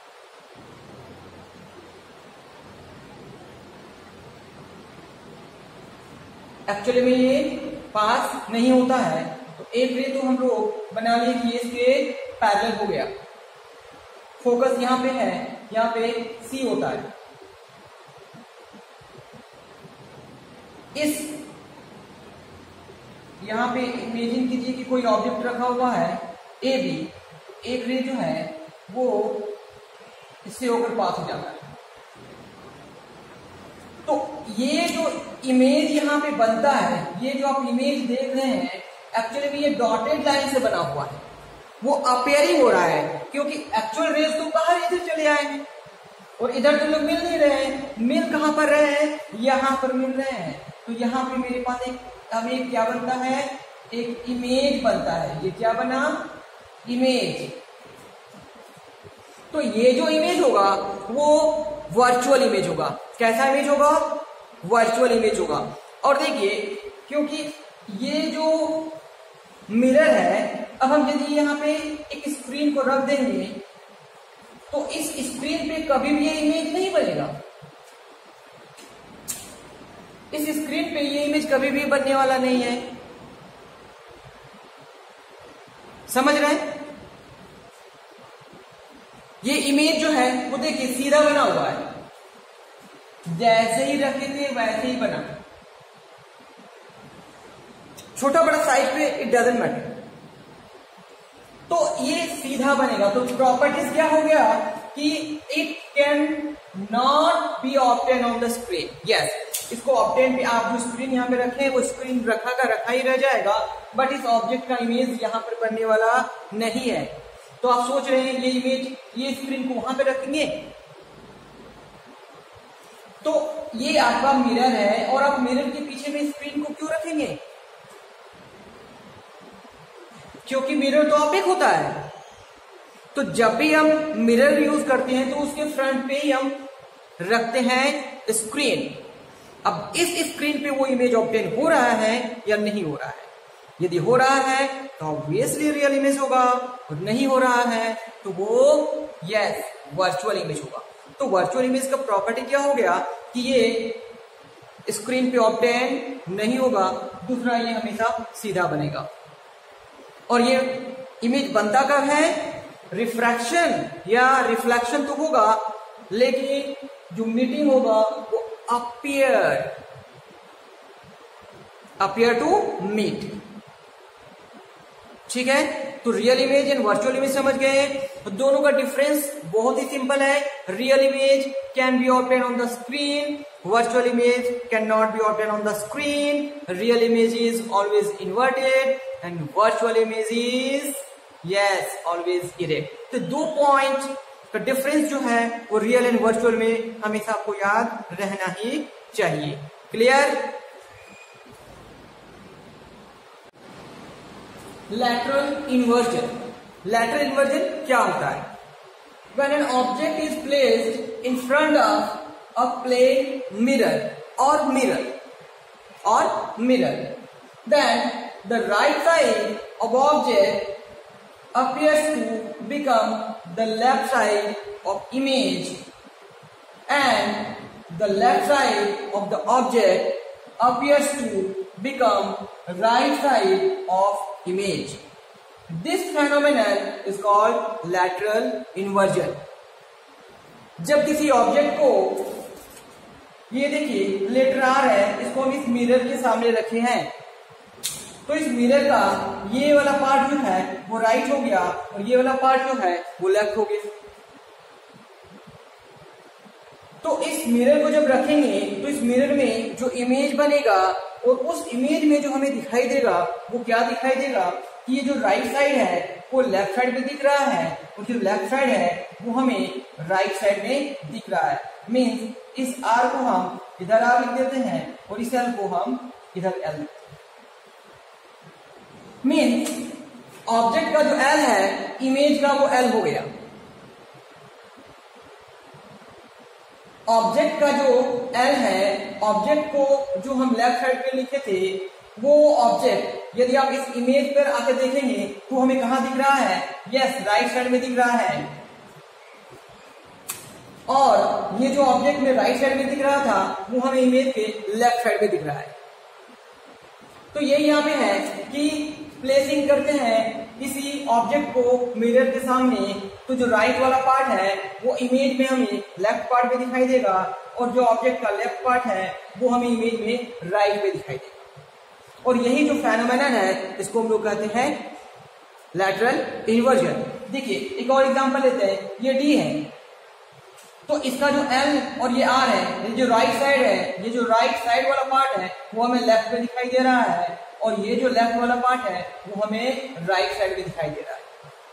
एक्चुअली में ये पास नहीं होता है। तो एक रे तो हम लोग बना लिए कि इसके पैरेलल हो गया। फोकस यहां पे है, यहां पे सी होता है। इस यहां पे इमेजिन कीजिए कि कोई ऑब्जेक्ट रखा हुआ है ए बी, एक रे जो है वो इससे होकर पास हो जाता है। तो ये जो इमेज यहां पे बनता है, ये जो आप इमेज देख रहे हैं एक्चुअली में ये डॉटेड लाइन से बना हुआ है, वो अपेयरिंग हो रहा है क्योंकि एक्चुअल रेज तो बाहर इधर चले आए हैं और इधर तो लोग मिल नहीं रहे हैं। मिल कहां पर रहे हैं, यहां पर मिल रहे हैं। तो यहां पे मेरे पास एक हमें क्या बनता है, एक इमेज बनता है। ये क्या बना, इमेज। तो ये जो इमेज होगा वो वर्चुअल इमेज होगा। कैसा इमेज होगा? वर्चुअल इमेज होगा। और देखिए, क्योंकि ये जो मिरर है, अब हम यदि यहाँ पे एक स्क्रीन को रख देंगे तो इस स्क्रीन पे कभी भी ये इमेज नहीं बनेगा। इस स्क्रीन पे ये इमेज कभी भी बनने वाला नहीं है। समझ रहे हैं? ये इमेज जो है वो देखिए सीधा बना हुआ है, जैसे ही रखे थे वैसे ही बना। छोटा बड़ा साइज पे इट डजंट मैटर। तो ये सीधा बनेगा। तो प्रॉपर्टीज क्या हो गया कि it can not be obtain on the screen. Yes, इसको ऑब्टेन पे आप जो स्क्रीन यहाँ पे रखे हैं वो स्क्रीन रखा का रखा ही रह जाएगा, बट इस ऑब्जेक्ट का इमेज यहाँ पर बनने वाला नहीं है। तो आप सोच रहे हैं ये इमेज, ये स्क्रीन को वहां पे रखेंगे, तो ये आपका मिरर है और आप मिरर के पीछे में स्क्रीन को क्यों रखेंगे? क्योंकि मिरर तो ऑब्जेक्ट होता है। तो जब भी हम मिरर यूज करते हैं तो उसके फ्रंट पे ही हम रखते हैं स्क्रीन। अब इस स्क्रीन पे वो इमेज ऑब्टेन हो रहा है या नहीं हो रहा है? यदि हो रहा है तो ऑब्वियसली रियल इमेज होगा, और नहीं हो रहा है तो वो यस वर्चुअल इमेज होगा। तो वर्चुअल इमेज का प्रॉपर्टी क्या हो गया कि ये स्क्रीन पे ऑब्टेन नहीं होगा। दूसरा, ये हमेशा सीधा बनेगा। और ये इमेज बनता कब है? रिफ्रैक्शन या रिफ्लेक्शन तो होगा, लेकिन जो मीटिंग होगा वो अपीयर अपीयर टू मीट। ठीक है? तो real image and virtual image समझ गए। तो दोनों का डिफरेंस बहुत ही सिंपल है। Real image can be obtain on the screen, virtual image cannot be obtained on the screen. Real image is always inverted and virtual image is yes always erect. तो दो पॉइंट का difference जो है वो real and virtual में हमेशा आपको याद रहना ही चाहिए। Clear? Lateral inversion. Lateral inversion क्या होता है? When an object is placed in front of a plane mirror or mirror or mirror, then the right side of object appears to become the left side of image, and the left side of the object appears to become right side of image. This phenomenon is called lateral inversion. जब किसी object को, ये देखिए letter are है, इसको हम इस mirror के सामने रखे हैं, तो इस मिरर का ये वाला पार्ट जो है वो राइट हो गया और ये वाला पार्ट जो है वो लेफ्ट हो गया। तो इस मिरर को जब रखेंगे तो इस मिरर में जो इमेज बनेगा और उस इमेज में जो हमें दिखाई देगा वो क्या दिखाई देगा कि ये जो राइट साइड है वो लेफ्ट साइड में दिख रहा है और जो लेफ्ट साइड है वो हमें राइट साइड में दिख रहा है। मीन्स इस आर को हम इधर आर लिख देते हैं और इस एल को हम इधर एल लिखते हैं। मीन्स ऑब्जेक्ट का जो एल है इमेज का वो एल हो गया। ऑब्जेक्ट का जो एल है, ऑब्जेक्ट को जो हम लेफ्ट साइड पे लिखे थे वो ऑब्जेक्ट यदि आप इस इमेज पर आके देखेंगे तो हमें कहां दिख रहा है? यस राइट साइड में दिख रहा है। और ये जो ऑब्जेक्ट में राइट साइड में दिख रहा था वो हमें इमेज के लेफ्ट साइड में दिख रहा है। तो ये यहाँ पे है कि प्लेसिंग करते हैं किसी ऑब्जेक्ट को मिरर के सामने, तो जो राइट वाला पार्ट है वो इमेज में हमें लेफ्ट पार्ट में दिखाई देगा और जो ऑब्जेक्ट का लेफ्ट पार्ट है वो हमें इमेज में राइट में दिखाई देगा। और यही जो फेनोमेनन है इसको हम लोग कहते हैं लैटरल इन्वर्जन। देखिए एक और एग्जांपल लेते हैं। ये डी है, तो इसका जो एल और ये आर है, ये जो राइट साइड है, ये जो राइट साइड वाला पार्ट है वो हमें लेफ्ट में दिखाई दे रहा है और ये जो लेफ्ट वाला पार्ट है वो हमें राइट साइड में दिखाई दे रहा है।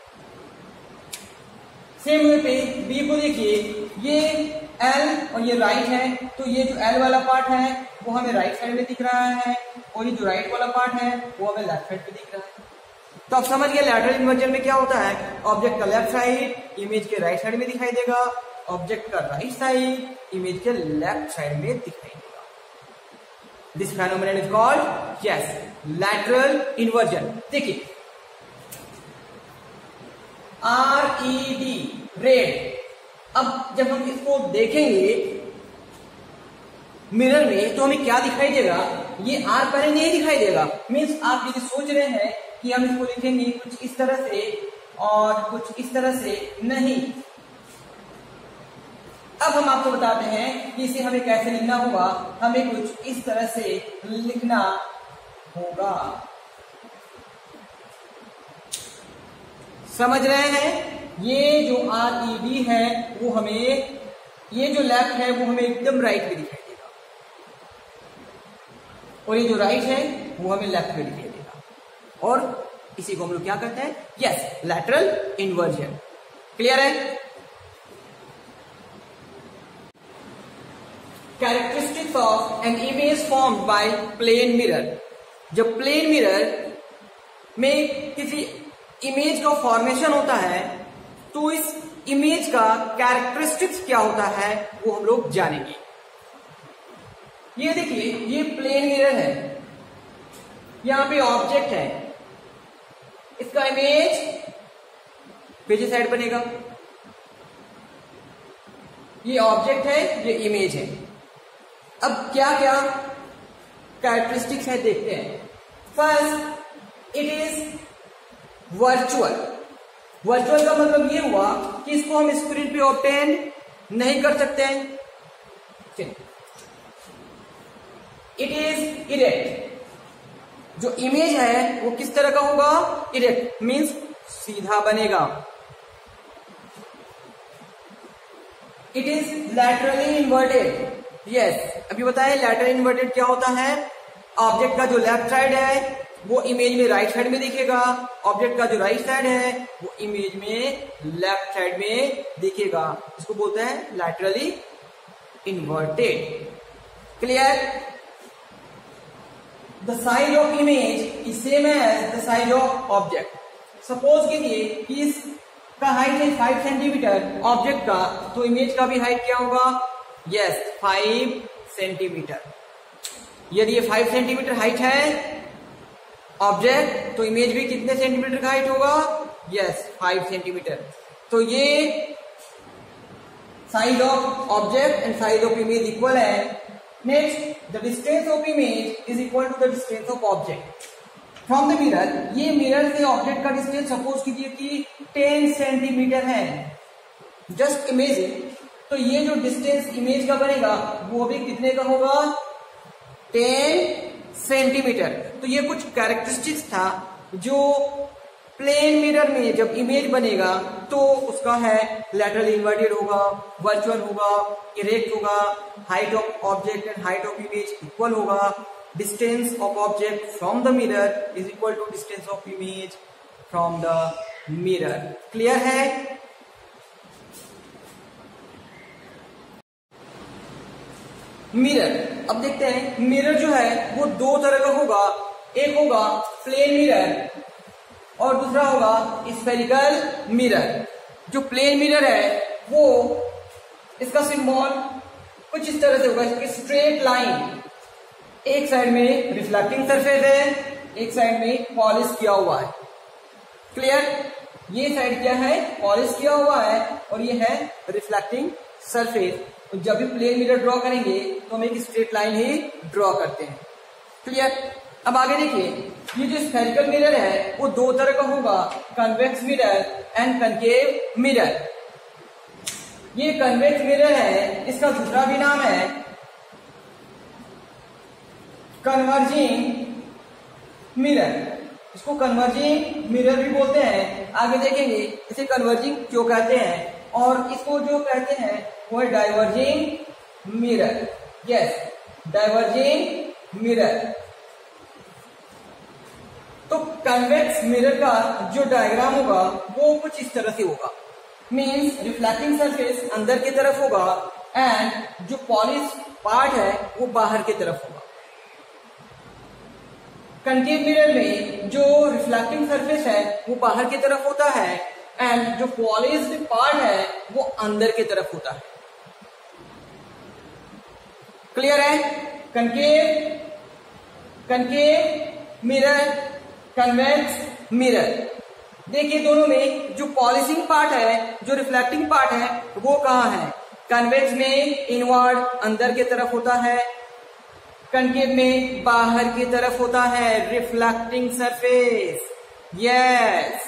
सेम वे पे बी को देखिए, ये एल और ये राइट है, तो ये जो एल वाला पार्ट है वो हमें राइट साइड में दिख रहा है और ये जो राइट वाला पार्ट है वो हमें लेफ्ट साइड पे दिख रहा है। तो आप समझ गए लैटरल इन्वर्जन में क्या होता है, ऑब्जेक्ट का लेफ्ट साइड इमेज के राइट साइड में दिखाई देगा, ऑब्जेक्ट का राइट साइड इमेज के लेफ्ट साइड में दिखाई देगा। This phenomenon is called yes lateral inversion. देखिए आर ई डी रेड। अब जब हम इसको देखेंगे मिरर में तो हमें क्या दिखाई देगा, ये आर पहले नहीं दिखाई देगा। मीन्स आप यदि सोच रहे हैं कि हम इसको लिखेंगे कुछ इस तरह से और कुछ इस तरह से, नहीं। अब हम आपको बताते हैं कि इसे हमें कैसे लिखना होगा। हमें कुछ इस तरह से लिखना होगा। समझ रहे हैं, ये जो आर ई डी है वो हमें, ये जो लेफ्ट है वो हमें एकदम राइट में दिखाई देगा और ये जो राइट है वो हमें लेफ्ट में दिखाई देगा। और इसी को हम लोग क्या करते हैं, यस लैटरल इन्वर्जन। क्लियर है। Characteristics of an image formed by plane mirror. जब प्लेन मिरर में किसी इमेज का फॉर्मेशन होता है तो इस इमेज का कैरेक्टरिस्टिक्स क्या होता है वो हम लोग जानेंगे। ये देखिए ये प्लेन मिरर है, यहां पे ऑब्जेक्ट है, इसका इमेज पीछे साइड बनेगा। ये ऑब्जेक्ट है, ये इमेज है। अब क्या क्या कैरेक्टरिस्टिक्स है देखते हैं। First it is virtual. Virtual का मतलब ये हुआ कि इसको हम स्क्रीन पे ऑब्टेन नहीं कर सकते हैं। It is erect. जो इमेज है वो किस तरह का होगा, इरेक्ट मींस सीधा बनेगा। It is laterally inverted. Yes, अभी बताएं लैटरली इन्वर्टेड क्या होता है। ऑब्जेक्ट का जो लेफ्ट साइड है वो इमेज में राइट साइड में दिखेगा, ऑब्जेक्ट का जो राइट साइड है वो इमेज में लेफ्ट साइड में दिखेगा। इसको बोलते हैं laterally inverted. Clear. The size of image is same as the size of object. Suppose कीजिए कि इसका हाइट है फाइव सेंटीमीटर ऑब्जेक्ट का, तो इमेज का भी हाइट क्या होगा, यस फाइव सेंटीमीटर। यदि ये फाइव सेंटीमीटर हाइट है ऑब्जेक्ट तो इमेज भी कितने सेंटीमीटर का हाइट होगा, यस फाइव सेंटीमीटर। तो ये size of object and size of image equal है। Next the distance of image is equal to the distance of object from the mirror. ये मिरर से ऑब्जेक्ट का डिस्टेंस सपोज कीजिए कि ten centimetre है, just imagine. तो ये जो डिस्टेंस इमेज का बनेगा वो भी कितने का होगा, टेन सेंटीमीटर। तो ये कुछ कैरेक्टरिस्टिक्स था जो प्लेन मिरर में जब इमेज बनेगा तो उसका है लैटरल इन्वर्टेड होगा, वर्चुअल होगा, इरेक्ट होगा, height of object and height of image equal होगा, distance of object from the mirror is equal to distance of image from the mirror. Clear है। मिरर, अब देखते हैं मिरर जो है वो दो तरह का होगा। एक होगा प्लेन मिरर और दूसरा होगा स्फेरिकल मिरर। जो प्लेन मिरर है वो इसका सिंबल कुछ इस तरह से होगा, इसकी स्ट्रेट लाइन, एक साइड में रिफ्लेक्टिंग सरफेस है, एक साइड में पॉलिश किया हुआ है। क्लियर। ये साइड क्या है, पॉलिश किया हुआ है और ये है रिफ्लेक्टिंग सरफेस। तो जब भी प्लेन मिरर ड्रॉ करेंगे तो हम एक स्ट्रेट लाइन ही ड्रॉ करते हैं। क्लियर। अब आगे देखिए, ये जो स्फेरिकल मिरर है वो दो तरह का होगा, convex mirror and concave mirror. ये कन्वेक्स मिरर है, इसका दूसरा भी नाम है कन्वर्जिंग मिरर। इसको कन्वर्जिंग मिरर भी बोलते हैं। आगे देखेंगे इसे कन्वर्जिंग क्यों कहते हैं, और इसको जो कहते हैं वो है diverging mirror. Yes, diverging mirror. तो कन्वेक्स मिरर का जो डायग्राम होगा वो कुछ इस तरह से होगा। मींस रिफ्लेक्टिंग सरफेस अंदर की तरफ होगा एंड जो पॉलिश पार्ट है वो बाहर की तरफ होगा। कनकेव मिरर में जो रिफ्लेक्टिंग सरफेस है वो बाहर की तरफ होता है एंड जो पॉलिश्ड पार्ट है वो अंदर की तरफ होता है। क्लियर है? Concave concave mirror, convex mirror. देखिए दोनों में जो पॉलिशिंग पार्ट है, जो रिफ्लेक्टिंग पार्ट है वो कहाँ है? कन्वेक्स में इनवर्ड अंदर की तरफ होता है, कनकेव में बाहर की तरफ होता है रिफ्लेक्टिंग सरफेस। यस।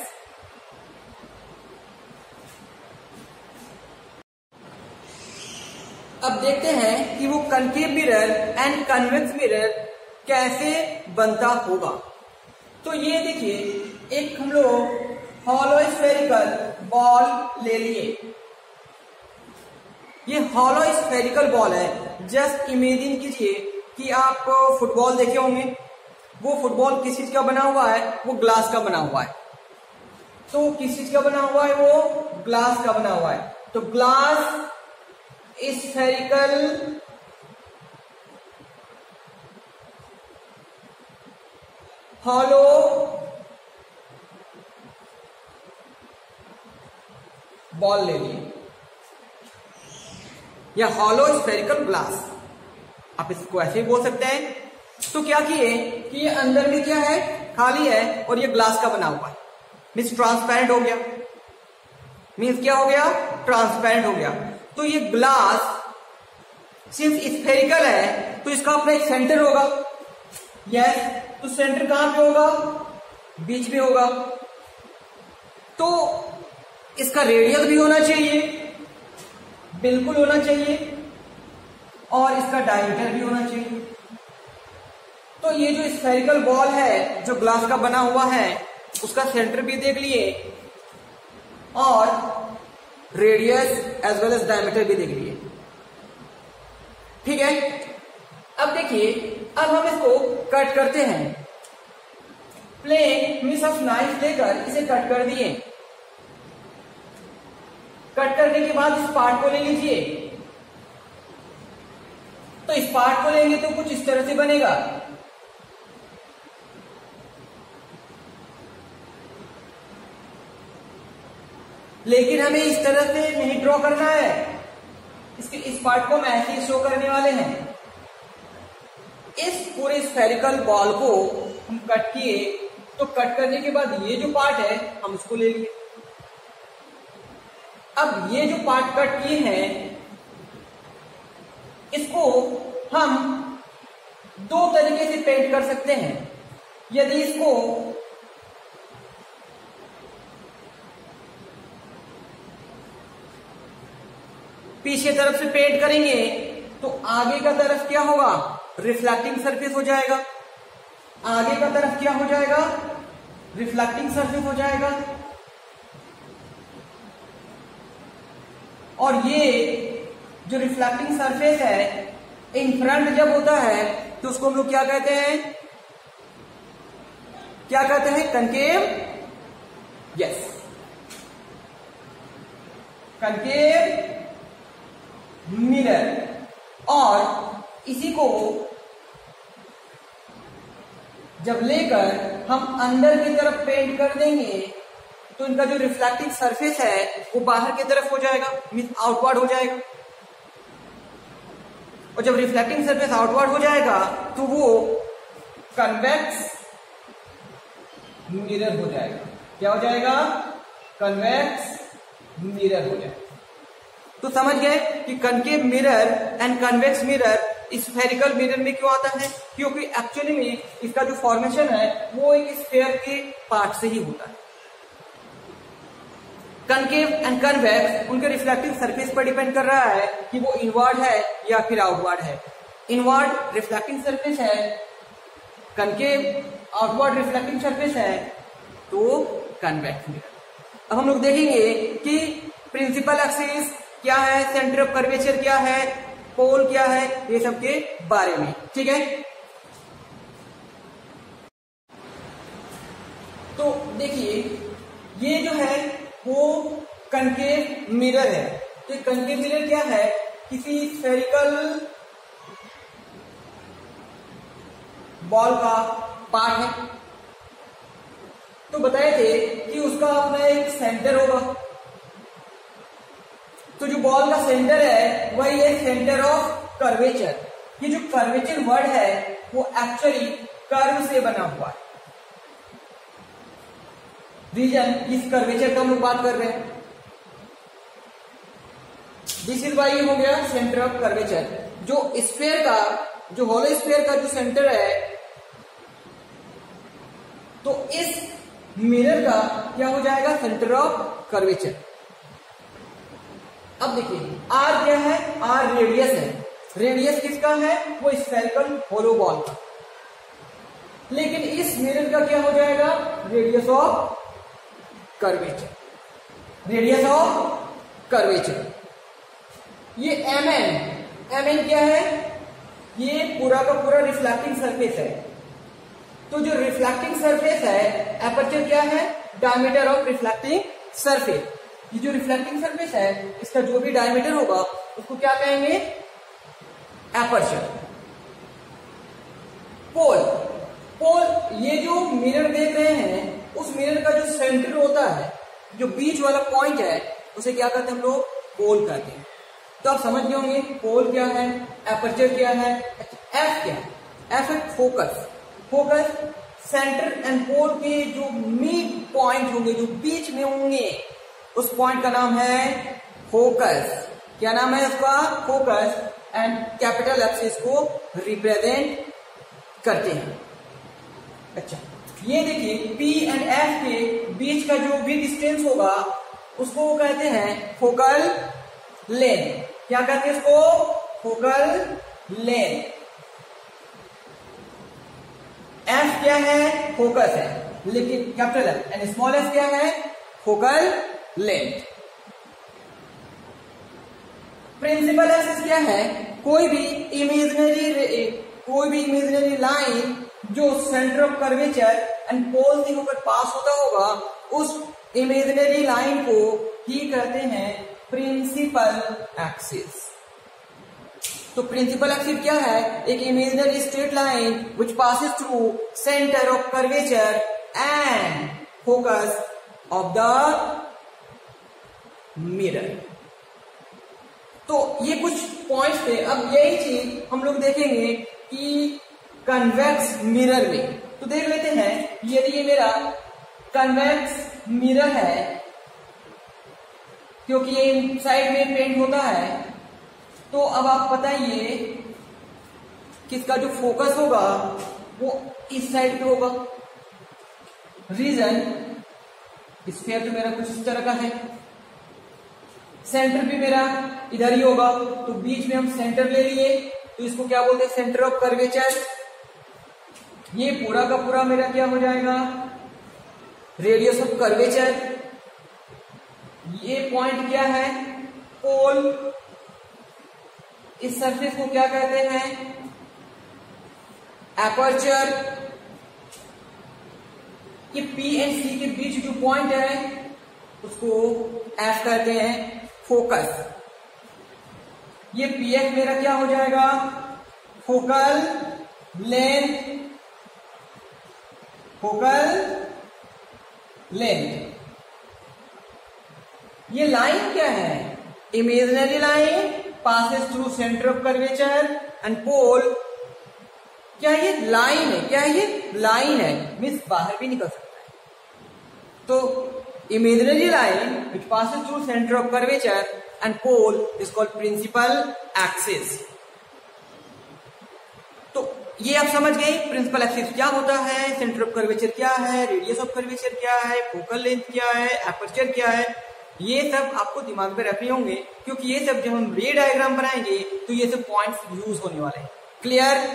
अब देखते हैं कि वो concave mirror and convex mirror कैसे बनता होगा। तो ये देखिए, एक हम लोग हॉलो स्फेरिकल बॉल ले लिए। ये हॉलो स्फेरिकल बॉल है। जस्ट इमेजिन कीजिए कि आप फुटबॉल देखे होंगे। वो फुटबॉल किस चीज का बना हुआ है? वो ग्लास का बना हुआ है। तो किस चीज का बना हुआ है? वो ग्लास का बना हुआ है। तो ग्लास स्फेरिकल हॉलो बॉल ले लिए या हॉलो स्फेरिकल ग्लास, आप इसको ऐसे ही बोल सकते हैं। तो क्या किए कि ये अंदर में क्या है? खाली है और ये ग्लास का बना हुआ है, मीन्स ट्रांसपेरेंट हो गया। मीन्स क्या हो गया? ट्रांसपेरेंट हो गया। तो ये ग्लास सिंस स्फेरिकल है तो इसका अपना एक सेंटर होगा। यस। तो सेंटर कहां पे होगा? बीच में होगा। तो इसका रेडियस भी होना चाहिए, बिल्कुल होना चाहिए, और इसका डायमीटर भी होना चाहिए। तो ये जो स्फेरिकल बॉल है जो ग्लास का बना हुआ है उसका सेंटर भी देख लिए और radius as well as diameter भी देख लिए। ठीक है। अब देखिए, अब हम इसको कट करते हैं। प्लेन मींस ऑफ नाइफ लेकर इसे कट कर दिए। कट करने के बाद इस पार्ट को ले लीजिए। तो इस पार्ट को लेंगे तो कुछ इस तरह से बनेगा। लेकिन हमें इस तरह से नहीं ड्रॉ करना है। इसके इस पार्ट को हम ऐसे ही शो करने वाले हैं। इस पूरे स्फेरिकल बॉल को हम कट किए, तो कट करने के बाद ये जो पार्ट है हम इसको ले लिए। अब ये जो पार्ट कट किए हैं इसको हम दो तरीके से पेंट कर सकते हैं। यदि इसको पीछे तरफ से पेंट करेंगे तो आगे का तरफ क्या होगा? रिफ्लेक्टिंग सरफेस हो जाएगा। आगे का तरफ क्या हो जाएगा? रिफ्लेक्टिंग सरफेस हो जाएगा। और ये जो रिफ्लेक्टिंग सरफेस है इन फ्रंट जब होता है तो उसको हम लोग क्या कहते हैं? क्या कहते हैं? कनकेव। Yes, concave mirror. और इसी को जब लेकर हम अंदर की तरफ पेंट कर देंगे तो इनका जो रिफ्लेक्टिंग सरफेस है वो बाहर की तरफ हो जाएगा, मींस आउटवर्ड हो जाएगा। और जब रिफ्लेक्टिंग सरफेस आउटवर्ड हो जाएगा तो वो कन्वेक्स मिरर हो जाएगा। क्या हो जाएगा? कन्वेक्स मिरर हो जाएगा। तो समझ गए कि concave mirror and convex mirror spherical mirror में क्यों आता है? क्योंकि एक्चुअली में इसका जो फॉर्मेशन है वो एक स्फेयर के पार्ट से ही होता है। कनकेव एंड कन्वेक्स उनके रिफ्लेक्टिव सरफेस पर डिपेंड कर रहा है कि वो इनवर्ड है या फिर आउटवर्ड है। इनवर्ड रिफ्लेक्टिंग सरफेस है, कनकेव आउटवर्ड रिफ्लेक्टिंग सरफेस है, तो कन्वेक्स मिरर। अब हम लोग देखेंगे कि प्रिंसिपल एक्सिस क्या है, सेंटर ऑफ कर्वेचर क्या है, पोल क्या है, ये सब के बारे में। ठीक है। तो देखिए, ये जो है वो कनकेव मिरर है। तो कनकेव मिरर क्या है? किसी स्फेरिकल बॉल का पार्ट है। तो बताए थे कि उसका अपना एक सेंटर होगा, तो जो बॉल का सेंटर है वही है सेंटर ऑफ कर्वेचर। ये जो कर्वेचर वर्ड है वो एक्चुअली कर्व से बना हुआ है। रीजन इस कर्वेचर का हम लोग बात कर रहे हैं। दिस इज वाई हो गया सेंटर ऑफ कर्वेचर। जो स्फीयर का, जो होलो स्फीयर का जो सेंटर है, तो इस मिरर का क्या हो जाएगा, सेंटर ऑफ कर्वेचर। अब देखिए आर क्या है, आर रेडियस है। रेडियस किसका है, वो स्फेरिकल होलो बॉल का। लेकिन इस मिरर का क्या हो जाएगा, radius of curvature, radius of curvature. ये एम एन, एम एन क्या है, ये पूरा का पूरा रिफ्लेक्टिंग सरफेस है। तो जो रिफ्लेक्टिंग सरफेस है, एपर्चर क्या है, डायमीटर ऑफ रिफ्लेक्टिंग सरफेस। ये जो रिफ्लेक्टिंग सरफेस है इसका जो भी डायमीटर होगा उसको क्या कहेंगे, एपर्चर। पोल, पोल ये जो मिरर देख रहे हैं उस मिरर का जो सेंटर होता है, जो बीच वाला पॉइंट है, उसे क्या कहते हैं हम लोग, पोल कहते हैं। तो आप समझ गए होंगे पोल क्या है, एपर्चर क्या है। एफ क्या है, एफ है focus. Focus centre and pole के जो मीड पॉइंट होंगे, जो बीच में होंगे, उस पॉइंट का नाम है फोकस। क्या नाम है उसका, फोकस। एंड कैपिटल एफ से इसको रिप्रेजेंट करते हैं। अच्छा ये देखिए P एंड F के बीच का जो भी डिस्टेंस होगा उसको वो कहते हैं फोकल लेंथ। क्या कहते हैं इसको, फोकल लेंथ। F क्या है, फोकस है, लेकिन capital F and small F क्या है, फोकल लेंथ। प्रिंसिपल एक्सिस क्या है, कोई भी इमेजिनरी कोई भी इमेजिनरी लाइन जो centre of curvature and pole से होकर पास होता होगा, उस इमेजिनरी लाइन को ही कहते हैं प्रिंसिपल एक्सिस। तो प्रिंसिपल एक्सिस क्या है, एक imaginary straight line which passes through centre of curvature and focus of the mirror. तो ये कुछ पॉइंट्स थे। अब यही चीज हम लोग देखेंगे कि कन्वेक्स मिरर में। तो देख लेते हैं, यदि ये मेरा कन्वेक्स मिरर है, क्योंकि ये साइड में पेंट होता है, तो अब आप बताइए किसका जो फोकस होगा वो इस साइड पे होगा। रीजन स्फीयर तो मेरा कुछ इस तरह का है, सेंटर भी मेरा इधर ही होगा, तो बीच में हम सेंटर ले लिए, तो इसको क्या बोलते हैं, सेंटर ऑफ कर्वेचर। ये पूरा का पूरा मेरा क्या हो जाएगा, रेडियस ऑफ कर्वेचर। ये पॉइंट क्या है, पोल। इस सरफेस को क्या कहते हैं, एपर्चर। ये पी एंड सी के बीच जो पॉइंट है उसको एफ कहते हैं, फोकस। ये पी एफ मेरा क्या हो जाएगा, फोकल लेंथ, फोकल लेंथ। ये लाइन क्या है, imaginary line passes through centre of curvature and pole. क्या ये लाइन है, क्या ये लाइन है, मीन्स बाहर भी निकल सकता है। तो imaginary line which passes through center of curvature and pole is called principal axis। तो ये आप समझ गए प्रिंसिपल एक्सिस क्या होता है, सेंटर ऑफ कर्वेचर क्या है, रेडियस ऑफ कर्वेचर क्या है, फोकल लेंथ क्या है, एपर्चर क्या है। ये सब आपको दिमाग में रखने होंगे, क्योंकि ये सब जब हम रे डायग्राम बनाएंगे तो ये सब पॉइंट्स यूज होने वाले हैं। Clear.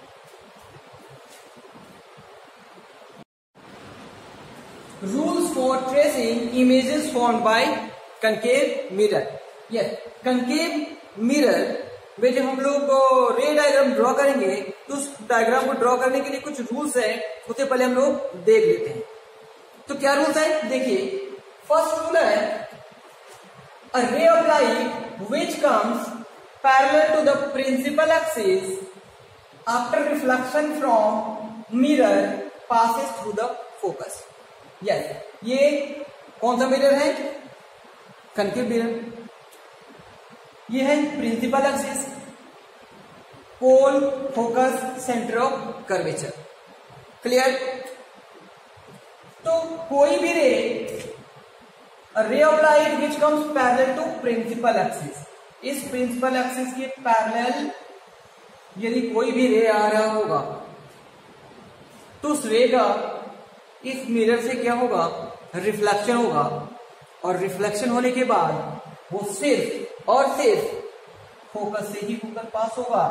Rules for tracing images formed by concave mirror। Yes, concave mirror में जब हम लोग रे डायग्राम ड्रॉ करेंगे तो उस डायग्राम को ड्रॉ करने के लिए कुछ रूल्स हैं, उससे पहले हम लोग देख लेते हैं। तो क्या रूल्स है, देखिए। फर्स्ट रूल है, a ray of light which comes parallel to the principal axis after reflection from mirror passes through the focus. Yes, ये कौन सा मिरर है? Concave mirror. ये है principal axis, pole, focus, centre of curvature. Clear? तो कोई भी ray, ray of light which comes parallel to principal axis, इस प्रिंसिपल एक्सिस के पैरेलल यदि कोई भी रे आ रहा होगा तो उस रे का इस मिरर से क्या होगा? रिफ्लेक्शन होगा. और रिफ्लेक्शन होने के बाद वो सिर्फ और सिर्फ फोकस से ही होकर पास होगा.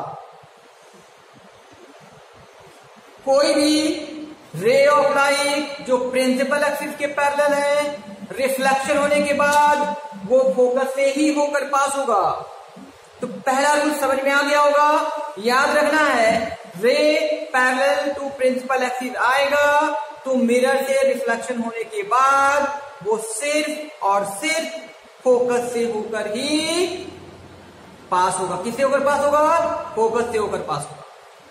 कोई भी रे ऑफ लाइट जो प्रिंसिपल एक्सिस के पैरेलल है, रिफ्लेक्शन होने के बाद वो फोकस से ही होकर पास होगा. तो पहला रूल समझ में आ गया होगा. याद रखना है, रे पैरेलल टू प्रिंसिपल एक्सिस आएगा तो मिरर से रिफ्लेक्शन होने के बाद वो सिर्फ और सिर्फ फोकस से होकर ही पास होगा. किससे होकर पास होगा? फोकस से होकर पास होगा.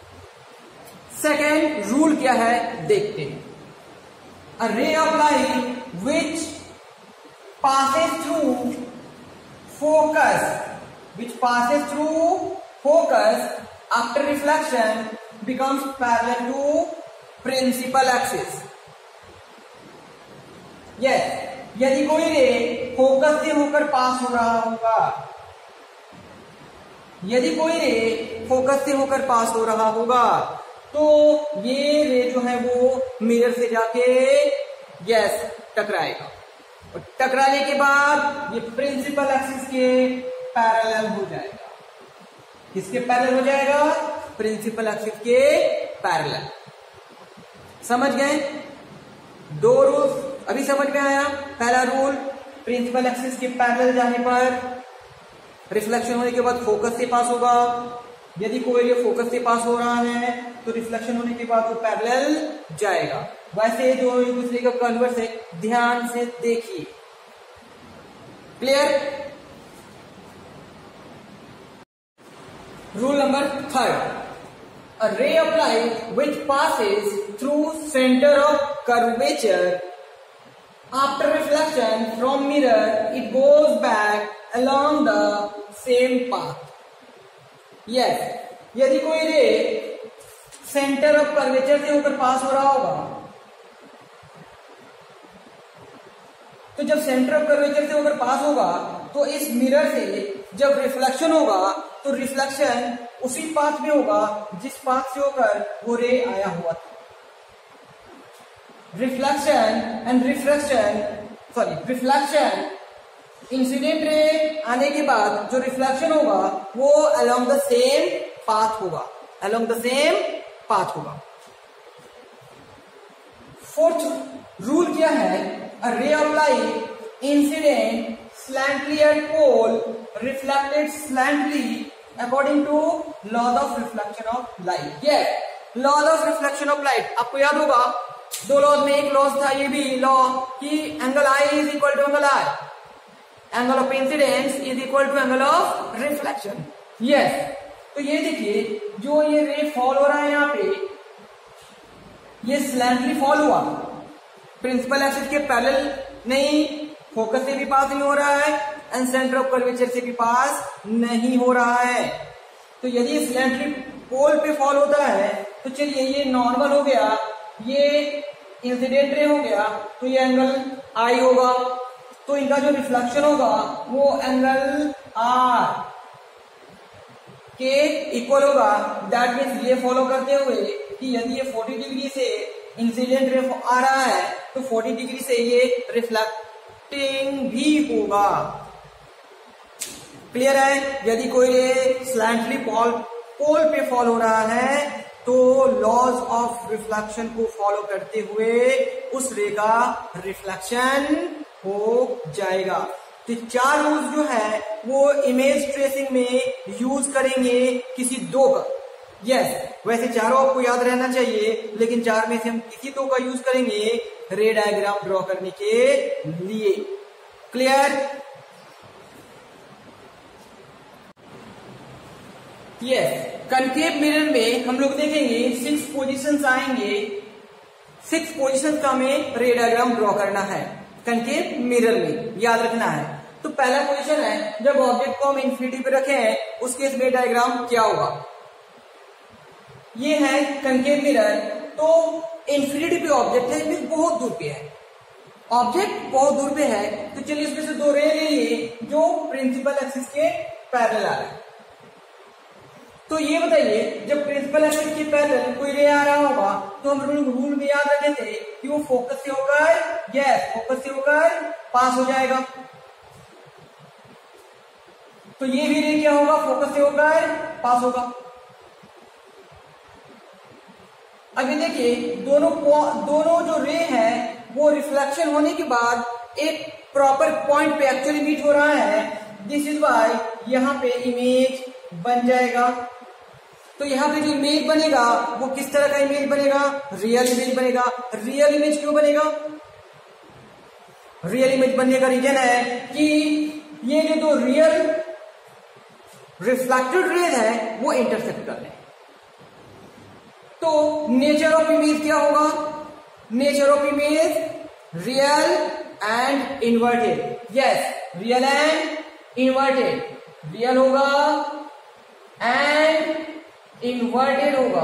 सेकेंड रूल क्या है देखते हैं. A ray of light which passes through focus, which passes through focus after reflection becomes parallel to principal axis. Yes, यदि कोई रे फोकस से होकर पास हो रहा होगा, यदि कोई रे फोकस से होकर पास हो रहा होगा तो ये रे जो है वो मिरर से जाके यस टकराएगा. और टकराने के बाद ये प्रिंसिपल एक्सिस के पैरेलल हो जाएगा. किसके पैरेलल हो जाएगा? प्रिंसिपल एक्सिस के पैरेलल. समझ गए? दो रूल अभी समझ में आया. पहला रूल, प्रिंसिपल एक्सिस के पैरेलल जाने पर रिफ्लेक्शन होने के बाद फोकस से पास होगा. यदि कोई ये फोकस से पास हो रहा है तो रिफ्लेक्शन होने के बाद वो पैरेलल जाएगा. वैसे जो एक दूसरे का कन्वर्स है, ध्यान से देखिए. Clear? Rule number third, a ray of light which passes through centre of curvature after reflection from mirror it goes back along the same path. Yes, यदि कोई रे सेंटर ऑफ कर्वेचर से होकर pass हो रहा होगा तो जब centre of curvature से होकर पास होगा तो इस मिरर से जब रिफ्लेक्शन होगा तो रिफ्लेक्शन उसी पाथ में होगा जिस पाथ से होकर वो रे आया हुआ था. Reflection and refraction sorry reflection incident ray आने के बाद जो रिफ्लेक्शन होगा वो अलोंग द सेम पाथ होगा. अलोंग द सेम पाथ होगा. फोर्थ रूल क्या है? A ray of light incident slantly at pole reflected slantly according to law of reflection of light. Yes, law of reflection of light आपको याद होगा. दो law में एक लॉ था ये भी लॉ कि angle I is equal to angle i, angle of incidence is equal to angle of reflection. Yes, तो ये देखिए जो ये रे फॉल हो रहा है यहाँ पे, ये स्लैंटली फॉल हुआ, प्रिंसिपल एक्सिस के पैरेलल नहीं, फोकस से भी पास नहीं हो रहा है एंड सेंटर ऑफ कर्वेचर से भी पास नहीं हो रहा है. तो यदि स्लैंटली पोल पे फॉल होता है तो चलिए ये नॉर्मल हो गया, ये इंसिडेंट रे हो गया, तो ये एंगल आई होगा. तो इनका जो रिफ्लेक्शन होगा वो एंगल आर के इक्वल होगा. दैट मीन्स ये फॉलो करते हुए कि यदि ये चालीस डिग्री से इंसिडेंट रे आ रहा है तो चालीस डिग्री से ये रिफ्लेक्टिंग भी होगा. क्लियर है? यदि कोई रे स्लैंटली पोल पोल पे फॉल हो रहा है तो लॉज ऑफ रिफ्लेक्शन को फॉलो करते हुए उस रे का रिफ्लेक्शन हो जाएगा. तो चार रूल्स जो है वो इमेज ट्रेसिंग में यूज करेंगे किसी दो का. यस, वैसे चारों आपको याद रहना चाहिए, लेकिन चार में से हम किसी दो का यूज करेंगे रे डायग्राम ड्रॉ करने के लिए. क्लियर? यस, कनकेव मिरर में हम लोग देखेंगे सिक्स पोजीशंस आएंगे सिक्स पोजीशन का हमें रे डायग्राम ड्रॉ करना है कनकेव मिरर में, याद रखना है। तो पहला पोजीशन है, जब ऑब्जेक्ट को हम इन्फिनिटी पे रखे हैं उस केस में डायग्राम क्या होगा। ये है कनकेव मिरर, तो इन्फिनिटी पे ऑब्जेक्ट है, मीन बहुत दूर पे है, ऑब्जेक्ट बहुत दूर पे है। तो चलिए इसमें से दो रे ले लिए जो प्रिंसिपल एक्सिस के पैरेलल आ रहे हैं। तो ये बताइए, जब प्रिंसिपल एक्सिस के पैरेलल कोई रे आ रहा होगा तो हम रूल रूल में याद रखे थे कि वो फोकस से होकर, यस फोकस से होकर पास हो जाएगा। तो ये भी रे क्या होगा, फोकस से होकर पास होगा। अभी देखिए दोनों दोनों जो रे है वो रिफ्लेक्शन होने के बाद एक प्रॉपर पॉइंट पे एक्चुअली मीट हो रहा है। दिस इज वाई यहाँ पे इमेज बन जाएगा। तो यहाँ पे जो इमेज बनेगा वो किस तरह का इमेज बनेगा, रियल इमेज बनेगा। रियल इमेज क्यों बनेगा, रियल इमेज बनने का रीजन है कि ये जो दो रियल रिफ्लेक्टेड रेज है वो इंटरसेक्ट कर रहे हैं। तो नेचर ऑफ इमेज क्या होगा, nature of image real and inverted. Yes, real and inverted, real होगा एंड इन्वर्टेड होगा।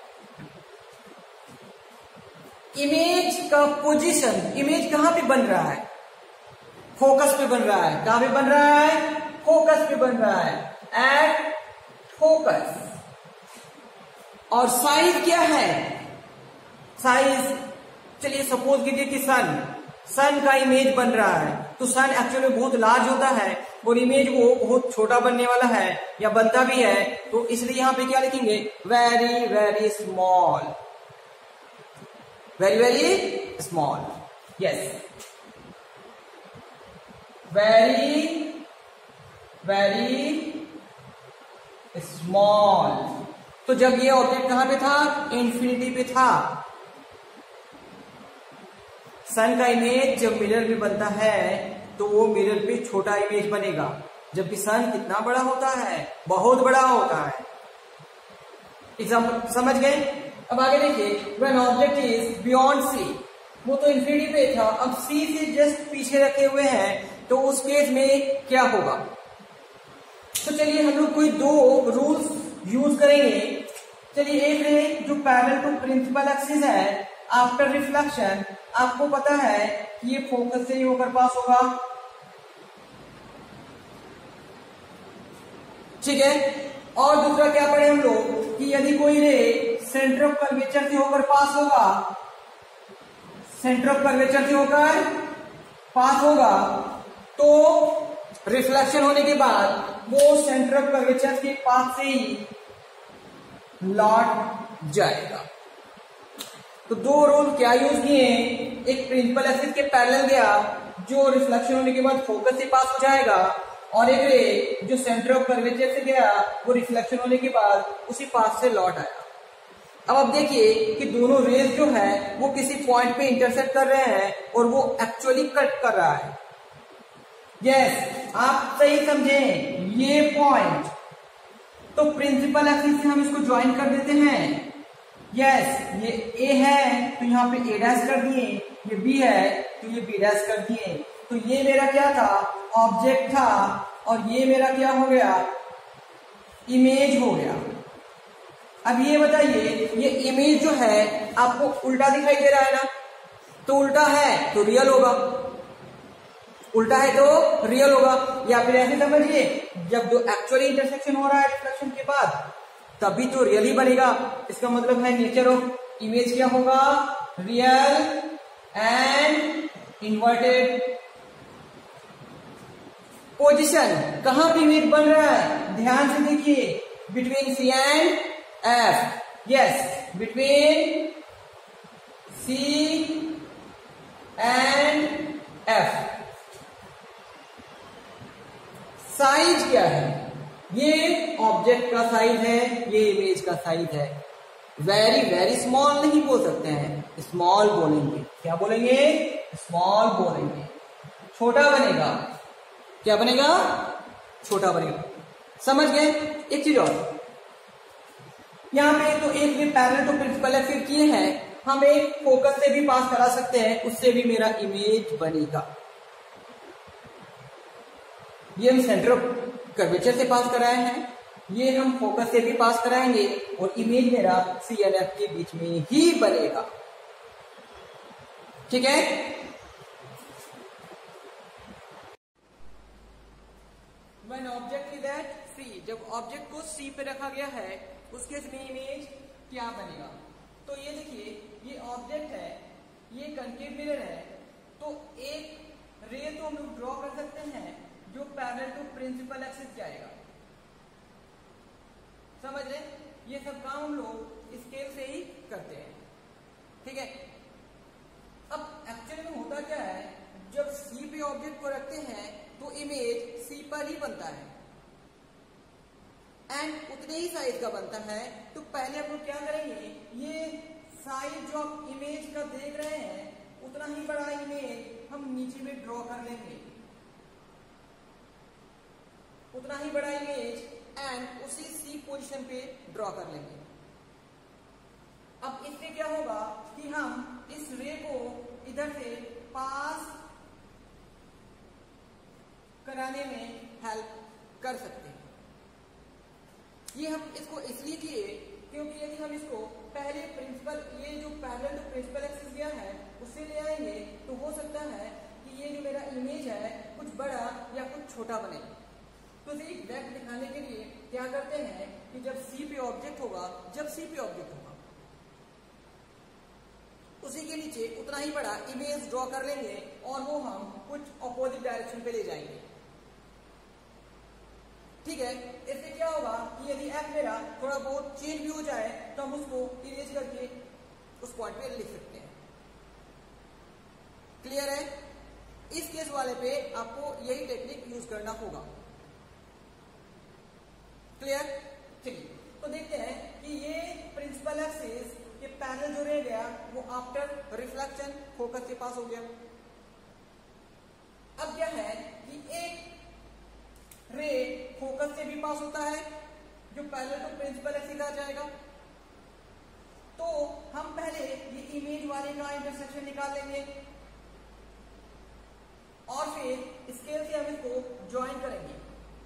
इमेज का पोजीशन, इमेज कहां पे बन रहा है, फोकस पे बन रहा है। कहां पे बन रहा है, फोकस पे बन रहा है, एट फोकस। और साइज क्या है, साइज चलिए सपोज कीजिए कि सन सन का इमेज बन रहा है। तो सन एक्चुअली बहुत लार्ज होता है और इमेज वो बहुत छोटा बनने वाला है या बनता भी है। तो इसलिए यहां पे क्या लिखेंगे, very very small, very very small. Yes, very very small. तो जब ये ऑब्जेक्ट कहां पे था, इन्फिनिटी पे था। सन का इमेज जब मिरर में बनता है तो वो मिरर पे छोटा इमेज बनेगा, जबकि सन कितना बड़ा होता है, बहुत बड़ा होता है। एग्जाम्पल समझ गए। अब आगे देखिए, when object is beyond C, वो तो इन्फिनिटी पे था, अब सी से जस्ट पीछे रखे हुए हैं, तो उस केस में क्या होगा। तो चलिए हम लोग कोई दो रूल्स यूज करेंगे। चलिए एक रे जो पैरेलल टू प्रिंसिपल एक्सिस है, आफ्टर रिफ्लेक्शन आपको पता है कि ये फोकस से ही होकर पास होगा, ठीक है। और दूसरा क्या पढ़े हम लोग कि यदि कोई रे सेंटर ऑफ कर्वेचर से होकर पास होगा, सेंटर ऑफ कर्वेचर से होकर पास होगा, तो रिफ्लेक्शन होने के बाद वो सेंटर ऑफ कर्वेचर के पास से ही लौट जाएगा। तो दो रूल क्या यूज किए, एक प्रिंसिपल एक्सिस के पैरेलल गया जो रिफ्लेक्शन होने के बाद फोकस से पास हो जाएगा, और एक रे जो सेंटर ऑफ कर्वेचर से गया वो रिफ्लेक्शन होने के बाद उसी पास से लौट आया। अब आप देखिए कि दोनों रेज जो है वो किसी पॉइंट पे इंटरसेक्ट कर रहे हैं और वो एक्चुअली कट कर रहा है। यस yes, आप सही समझें, ये पॉइंट तो प्रिंसिपल एक्सिस से हम इसको ज्वाइन कर देते हैं। यस yes, ये A है तो यहाँ पे A डैश कर दिए, ये B है तो ये B डैश कर दिए। तो ये मेरा क्या था, ऑब्जेक्ट था, और ये मेरा क्या हो गया, इमेज हो गया। अब ये बताइए, ये इमेज जो है आपको उल्टा दिखाई दे रहा है ना, तो उल्टा है तो रियल होगा, उल्टा है तो रियल होगा। या फिर ऐसे समझिए, जब जो एक्चुअली इंटरसेक्शन हो रहा है रिफ्लेक्शन के बाद तभी तो रियल ही बनेगा। इसका मतलब है नेचर ऑफ इमेज क्या होगा, रियल एंड इन्वर्टेड। पोजीशन कहां पे इमेज बन रहा है, ध्यान से देखिए, between C and F. Yes, between C and F. Size क्या है, ये ऑब्जेक्ट का साइज है, ये इमेज का साइज है। वेरी वेरी स्मॉल नहीं बोल सकते हैं, स्मॉल बोलेंगे। क्या बोलेंगे, स्मॉल बोलेंगे। छोटा बनेगा, क्या बनेगा, छोटा बनेगा। समझ गए। एक चीज और, यहां पे तो एक ये पैरेलल टू प्रिंसिपल एक्सिस किए हैं, हम एक फोकस से भी पास करा सकते हैं, उससे भी मेरा इमेज बनेगा। ये हम सेंटर ऑफ कर्वेचर से पास कराए हैं, ये हम फोकस से भी पास कराएंगे और इमेज मेरा सी एंड एफ के बीच में ही बनेगा। ठीक है। When object is at C, जब ऑब्जेक्ट को C पे रखा गया है उस केस में इमेज क्या बनेगा? तो ये देखिए, ये ऑब्जेक्ट है, ये कनकेव मिरर है, तो एक रे तो हम लोग ड्रॉ कर सकते हैं जो पैरेलल टू प्रिंसिपल एक्सिस जाएगा। समझ रहे? ये सब काम हम लोग स्केल से ही करते हैं। ठीक है। अब एक्चुअली में होता क्या है, जब सी पे ऑब्जेक्ट को रखते हैं तो इमेज सी पर ही बनता है एंड उतने ही साइज का बनता है। तो पहले हम लोग क्या करेंगे, ये साइज जो आप इमेज का देख रहे हैं उतना ही बड़ा इमेज हम नीचे में ड्रॉ कर लेंगे, उतना ही बड़ा इमेज एंड उसी सी पोजीशन पे ड्रॉ कर लेंगे। अब इससे क्या होगा कि हम इस रे को इधर से पास कराने में हेल्प कर सकते हैं। ये हम इसको इसलिए किए क्योंकि यदि हम इसको पहले प्रिंसिपल, ये जो पैरेलल टू प्रिंसिपल एक्सिस गया है उससे ले आएंगे तो हो सकता है कि ये जो मेरा इमेज है कुछ बड़ा या कुछ छोटा बने। तो एग्जैक्ट दिखाने के लिए क्या करते हैं कि जब सी पे ऑब्जेक्ट होगा, जब सी पे ऑब्जेक्ट होगा उसी के नीचे उतना ही बड़ा इमेज ड्रॉ कर लेंगे और वो हम कुछ अपोजिट डायरेक्शन पे ले जाएंगे। ठीक है। इससे क्या होगा कि यदि एफ मेरा थोड़ा बहुत चेंज भी हो जाए तो हम उसको इरेज करके उस पॉइंट पे लिख सकते हैं। क्लियर है? इस केस वाले पे आपको यही टेक्निक यूज करना होगा। क्लियर? चलिए तो देखते हैं कि ये प्रिंसिपल एक्सिस के पैरेलल जो रह गया वो आफ्टर रिफ्लेक्शन फोकस के पास हो गया। अब क्या है कि एक रे फोकस से भी पास होता है जो पैरेलल टू प्रिंसिपल एक्सिस आ जाएगा। तो हम पहले ये इमेज वाले का इंटरसेक्शन निकाल लेंगे और फिर स्केल से हम इसको ज्वाइन करेंगे।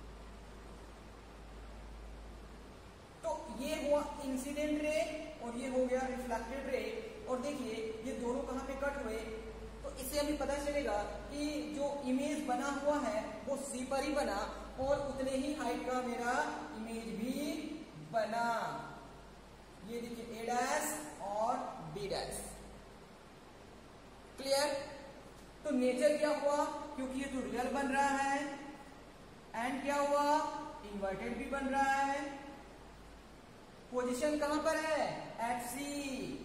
तो ये हुआ इंसिडेंट रे और ये हो गया रिफ्लेक्टेड रे। और देखिए ये दोनों कहां पे कट हुए, तो इससे हमें पता चलेगा कि जो इमेज बना हुआ है वो सी पर ही बना और उतने ही हाइट का मेरा इमेज भी बना। ये देखिए ए डैश और बी डैश। क्लियर? तो नेचर क्या हुआ, क्योंकि ये तो रियल बन रहा है एंड क्या हुआ, इन्वर्टेड भी बन रहा है। पोजीशन कहां पर है, at C,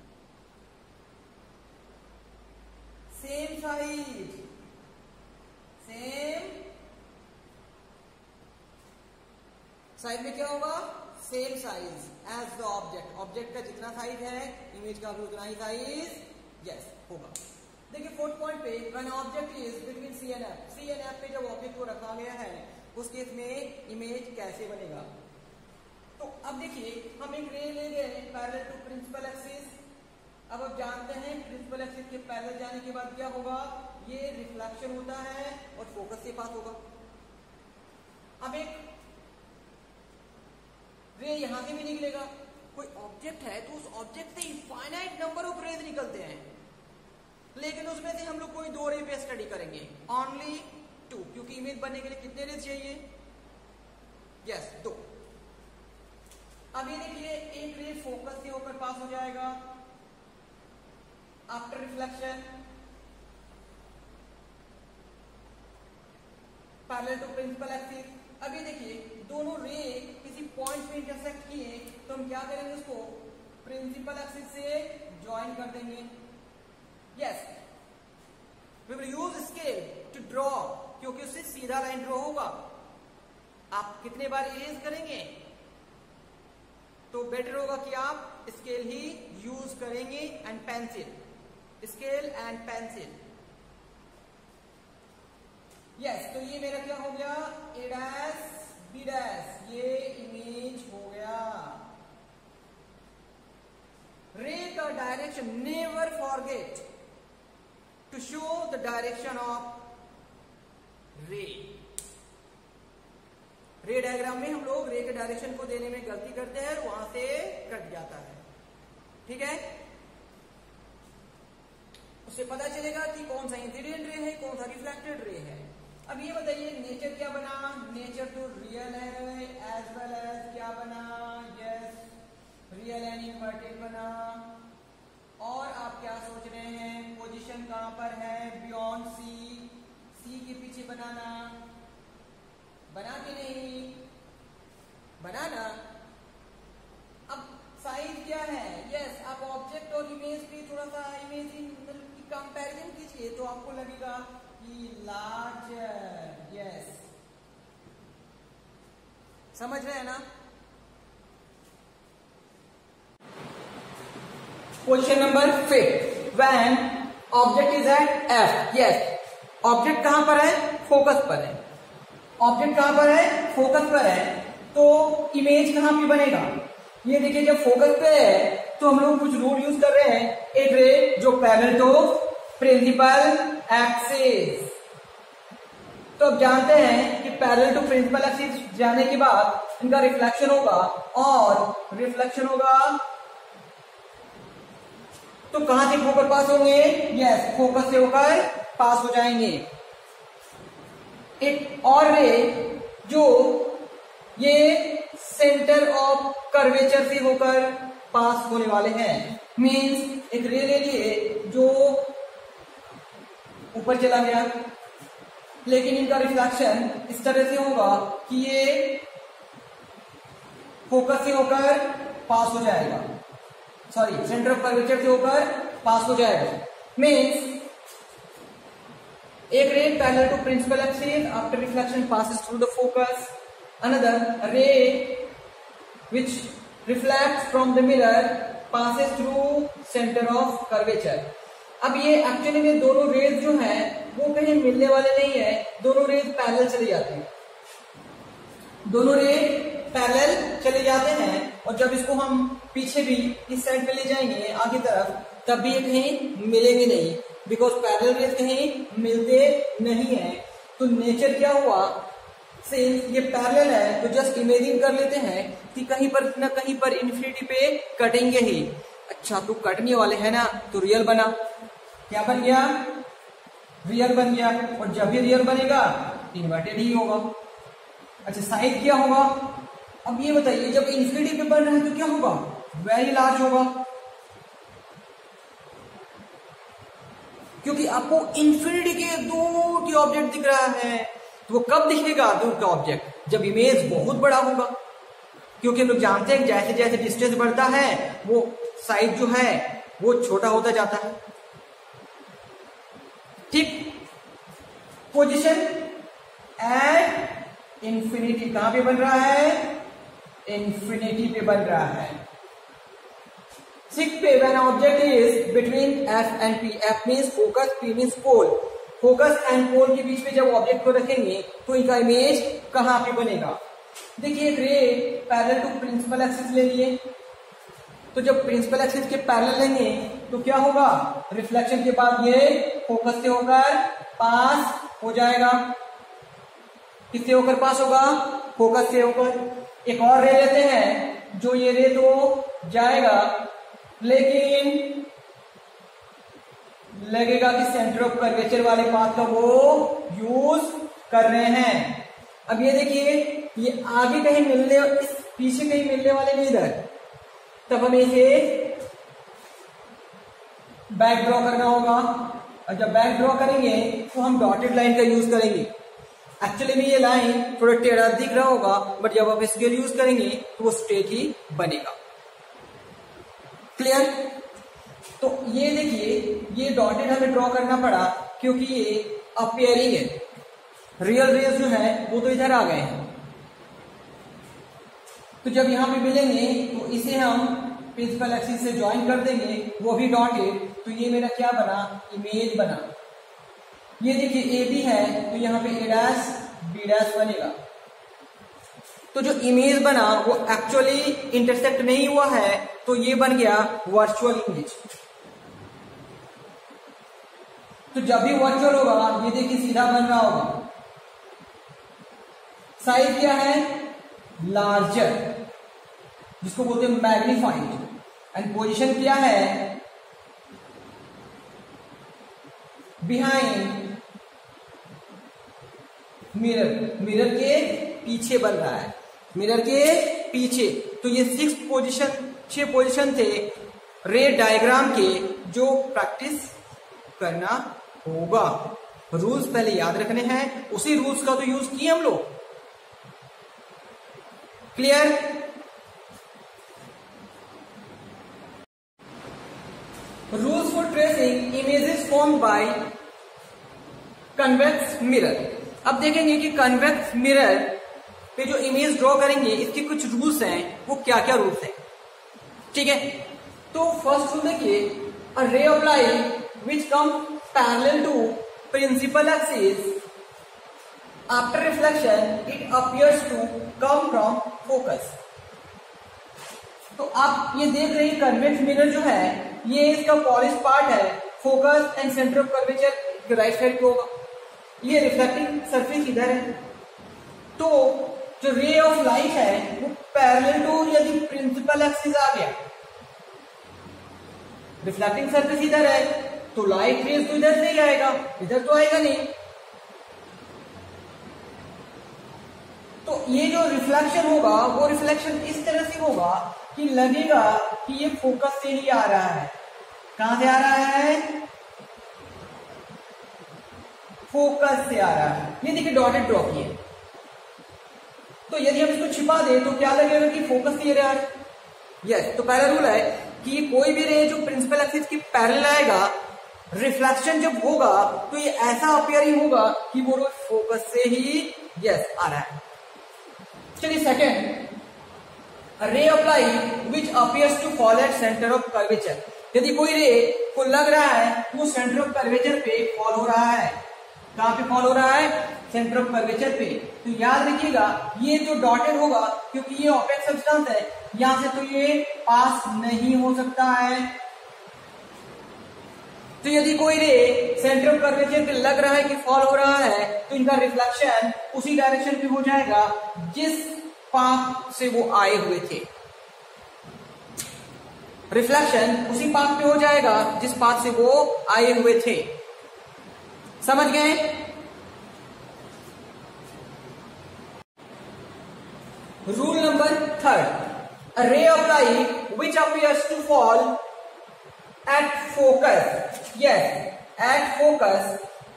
same size, same size में क्या होगा, same size as the object. Object का जितना साइज है इमेज का भी उतना ही साइज यस होगा। देखिए फोर्थ पॉइंट पे, when object is between C and F, C and F पे जब ऑब्जेक्ट को रखा गया है उस केस में इमेज कैसे बनेगा। तो अब देखिए हम एक रे ले गए पैरेलल टू प्रिंसिपल एक्सिस। अब आप जानते हैं प्रिंसिपल एक्सिस के पैरेलल जाने के बाद क्या होगा, ये रिफ्लेक्शन होता है और फोकस से पास होगा। अब एक रे यहां से भी निकलेगा। कोई ऑब्जेक्ट है तो उस ऑब्जेक्ट से इनफाइनाइट नंबर ऑफ रेज निकलते हैं, लेकिन उसमें से हम लोग कोई दो रे पे स्टडी करेंगे, ओनली टू, क्योंकि इमेज बनने के लिए कितने रेज चाहिए, यस yes, दो। अब ये देखिए एक रे फोकस से होकर पास हो जाएगा after reflection parallel to principal axis. अब ये देखिए दोनों रे किसी पॉइंट पे इंटरसेक्ट किए तो हम क्या करेंगे, उसको प्रिंसिपल एक्सिस से ज्वाइन कर देंगे। Yes, we will use scale to draw, क्योंकि उससे सीधा लाइन ड्रॉ होगा। आप कितने बार इरेज करेंगे तो बेटर होगा कि आप स्केल ही यूज करेंगे and pencil, scale and pencil. Yes, तो ये मेरा क्या हो गया, ए डैश बी डैश, ये इमेज हो गया। रे का direction, never forget to show the direction of ray. Ray diagram में हम लोग रे के डायरेक्शन को देने में गलती करते हैं और वहां से कट जाता है, ठीक है। उससे पता चलेगा कि कौन सा इंसिडेंट रे है, कौन सा रिफ्लेक्टेड रे है। अब ये बताइए नेचर क्या बना, नेचर तो रियल है एज वेल एज क्या बना, यस रियल एंड इन्वर्टेड बना। और आप क्या सोच रहे हैं, पोजीशन कहां पर है, बियॉन्ड सी, सी के पीछे बनाना, बना के नहीं बनाना। अब साइज क्या है, यस आप ऑब्जेक्ट और इमेज पे थोड़ा सा इमेज की कंपैरिजन कीजिए तो आपको लगेगा कि लार्जर, यस समझ रहे हैं ना। Position number fifth, when object is at F, yes object कहां पर है, फोकस पर है। ऑब्जेक्ट कहां पर है, फोकस पर है, तो इमेज कहां पे बनेगा। ये देखिए जब फोकस पे है तो हम लोग कुछ रूल यूज कर रहे हैं, एक रे जो पैरेलल टू प्रिंसिपल एक्सिस। तो अब जानते हैं कि पैरेलल टू प्रिंसिपल एक्सिस जाने के बाद इनका रिफ्लेक्शन होगा, और रिफ्लेक्शन होगा तो कहां से होकर पास होंगे, यस फोकस से होकर पास हो जाएंगे। एक और रे जो ये सेंटर ऑफ कर्वेचर से होकर पास होने वाले हैं, मींस एक रे ले लिए जो ऊपर चला गया, लेकिन इनका रिफ्लेक्शन इस तरह से होगा कि ये फोकस से होकर पास हो जाएगा, सॉरी सेंटर ऑफ कर्वेचर से होकर पास हो जाएगा। मींस एक ray parallel to principal axis after reflection passes through the focus, another ray which reflects from the mirror passes through center of curvature। अब ये एक्चुअली में दोनों रेज जो हैं वो कहीं मिलने वाले नहीं है, दोनों रेज पैरेलल चले जाते हैं, दोनों रे पैरेलल चले जाते हैं। और जब इसको हम पीछे भी इस साइड पे ले जाएंगे आगे तरफ, तब भी ये कहीं मिलेंगे नहीं, बिकॉज पैरेलल रेज कहीं मिलते नहीं है। तो नेचर क्या हुआ, से ये पैरेलल है तो जस्ट इमेजिन कर लेते हैं कि कहीं पर ना कहीं पर इन्फिनिटी पे कटेंगे ही। अच्छा तो कटने वाले हैं ना, तो रियल बना, क्या बन गया, रियल बन गया। और जब भी रियल बनेगा इन्वर्टेड ही होगा। अच्छा साइज क्या होगा, अब ये बताइए जब इन्फिनिटी पे बन रहा है तो क्या होगा, वेरी लार्ज होगा, क्योंकि आपको इन्फिनिटी के दूर की ऑब्जेक्ट दिख रहा है। तो वो कब दिखेगा दूर का ऑब्जेक्ट, जब इमेज बहुत बड़ा होगा, क्योंकि हम लोग जानते हैं जैसे जैसे डिस्टेंस बढ़ता है वो साइज जो है वो छोटा होता जाता है। ठीक, पोजीशन एट इंफिनिटी कहां पे बन रहा है, इंफिनिटी पे बन रहा है। सिक्स पे when object is between F and P, F means focus, P means pole, focus and pole के बीच में जब ऑब्जेक्ट को रखेंगे तो इनका इमेज कहां पे बनेगा। देखिए एक ray parallel to principal axis ले लिए, तो जब प्रिंसिपल एक्सिस के पैरेलल लेंगे तो क्या होगा, रिफ्लेक्शन के बाद ये फोकस से होकर पास हो जाएगा। किससे होकर पास होगा, फोकस से होकर। एक और रे लेते हैं जो ये रे तो जाएगा, लेकिन लगेगा कि सेंटर ऑफ कर्वेचर वाले पाथ का वो यूज कर रहे हैं। अब ये देखिए ये आगे कहीं मिलने, इस पीछे कहीं मिलने वाले नहीं इधर, तब हमें इसे बैक ड्रॉ करना होगा। और जब बैक ड्रॉ करेंगे तो हम डॉटेड लाइन का यूज करेंगे। एक्चुअली में ये लाइन थोड़ा टेढ़ा दिख रहा होगा, बट जब आप स्केल यूज करेंगे तो वो स्ट्रेट ही बनेगा। क्लियर। तो ये देखिए ये डॉटेड हमें ड्रॉ करना पड़ा क्योंकि ये अपीयरिंग है, रियल रेज जो है वो तो इधर आ गए हैं। तो जब यहां पे मिलेंगे तो इसे हम प्रिंसिपल एक्सिस से ज्वाइन कर देंगे, वो भी डॉटेड। तो ये मेरा क्या बना, इमेज बना। ये देखिए ए बी है तो यहाँ पे ए डैश बी डैश बनेगा। तो जो इमेज बना वो एक्चुअली इंटरसेक्ट नहीं हुआ है, तो ये बन गया वर्चुअल इमेज। तो जब भी वर्चुअल होगा ये देखिए सीधा बन रहा होगा। साइज क्या है? लार्जर, जिसको बोलते हैं मैग्नीफाइड। एंड पोजीशन क्या है? बिहाइंड मिरर, मिरर के पीछे बन रहा है, मिरर के पीछे। तो ये सिक्स पोजीशन, छह पोजीशन थे रे डायग्राम के, जो प्रैक्टिस करना होगा। रूल्स पहले याद रखने हैं, उसी रूल्स का तो यूज किए हम लोग। Clear? Rules for tracing images formed by convex mirror. अब देखेंगे कि कन्वेक्स मिरर पे जो इमेज ड्रॉ करेंगे इसके कुछ रूल्स हैं, वो क्या क्या रूल्स हैं। ठीक है, तो फर्स्ट रूल देखिए, a ray of light which come parallel to principal axis after reflection it appears to come from focus. तो आप ये देख रहे हैं कन्वेक्स मिरर जो है ये इसका पॉलिश पार्ट है, focus and centre of curvature right side पे होगा, ये रिफ्लेक्टिंग सरफेस इधर है। तो जो रे ऑफ लाइट है वो पैरेलल टू यदि प्रिंसिपल एक्सिस आ गया, रिफ्लेक्टिंग सरफेस इधर है, तो लाइट रेज तो इधर से ही आएगा, इधर तो आएगा नहीं। तो ये जो रिफ्लेक्शन होगा वो रिफ्लेक्शन इस तरह से होगा कि लगेगा कि ये फोकस से ही आ रहा है। कहां से आ रहा है? फोकस से आ रहा है। ये देखिए डॉटेड ड्रॉ किए, तो यदि हम इसको छिपा दें तो क्या लगेगा कि फोकस से ही रहा है। यस, तो पहला रूल है कि कोई भी रे जो प्रिंसिपल एक्सिस की पैरेलल आएगा, रिफ्लेक्शन जब होगा तो ये ऐसा अपीयरिंग होगा कि वो फोकस से ही यस आ रहा है। चलिए second, ray of light which appears to fall at centre of curvature. यदि कोई रे को लग रहा है वो सेंटर ऑफ कर्वेचर पे फॉल हो रहा है, कहां पे फॉल हो रहा है? सेंटर ऑफ कर्वेचर पे। तो याद रखिएगा ये जो डॉटेड होगा, क्योंकि ये ऑपेक सब्सटेंस है, यहां से तो ये पास नहीं हो सकता है। तो यदि कोई रे सेंटर ऑफ कर्वेचर पे लग रहा है कि फॉल हो रहा है, तो इनका रिफ्लेक्शन उसी डायरेक्शन पे हो जाएगा जिस पाथ से वो आए हुए थे। रिफ्लेक्शन उसी पाथ पे हो जाएगा जिस पाथ से वो आए हुए थे। समझ गए? Rule number third, a ray of light which appears to fall at focus, yes at focus,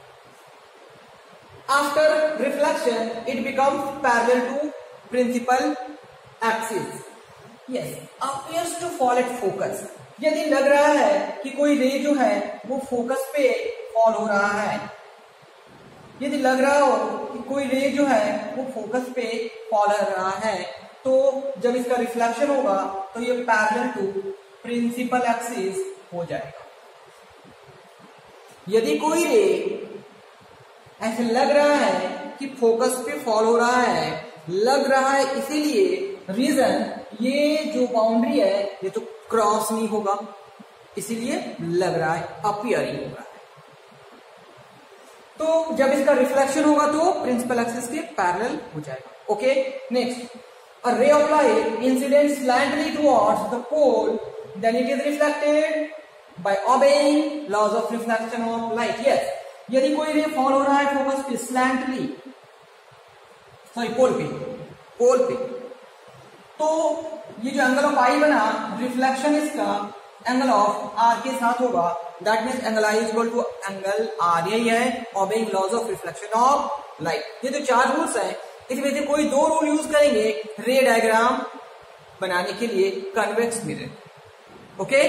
after reflection it becomes parallel to principal axis, yes appears to fall at focus। यदि लग रहा है कि कोई रे जो है वो फोकस पे फॉल हो रहा है, यदि लग रहा हो कि कोई रे जो है वो फोकस पे फॉल हो रहा है, तो जब इसका रिफ्लेक्शन होगा तो ये पैरेलल टू प्रिंसिपल एक्सिस हो जाएगा। यदि कोई रे ऐसे लग रहा है कि फोकस पे फॉल हो रहा है, लग रहा है इसीलिए रीजन ये जो बाउंड्री है ये तो क्रॉस नहीं होगा, इसीलिए लग रहा है, अपीयरिंग हो रहा है। तो जब इसका रिफ्लेक्शन होगा तो प्रिंसिपल एक्सिस के पैरेलल हो जाएगा। Okay, next, a ray of light incidents slantingly towards the pole, then it is reflected by obeying laws of reflection of light। yes, यदि कोई रे फॉल हो रहा है फोकस पे स्लैंटली, सॉरी पोल पे, पोल पे, तो ये जो एंगल ऑफ आई बना, रिफ्लेक्शन इसका एंगल ऑफ आर के साथ होगा, that means angle I is equal to angle r. यही है obeying laws of reflection of light. ये जो चार रूल्स हैं इसमें से कोई दो रूल यूज करेंगे रे डायग्राम बनाने के लिए convex mirror. Okay,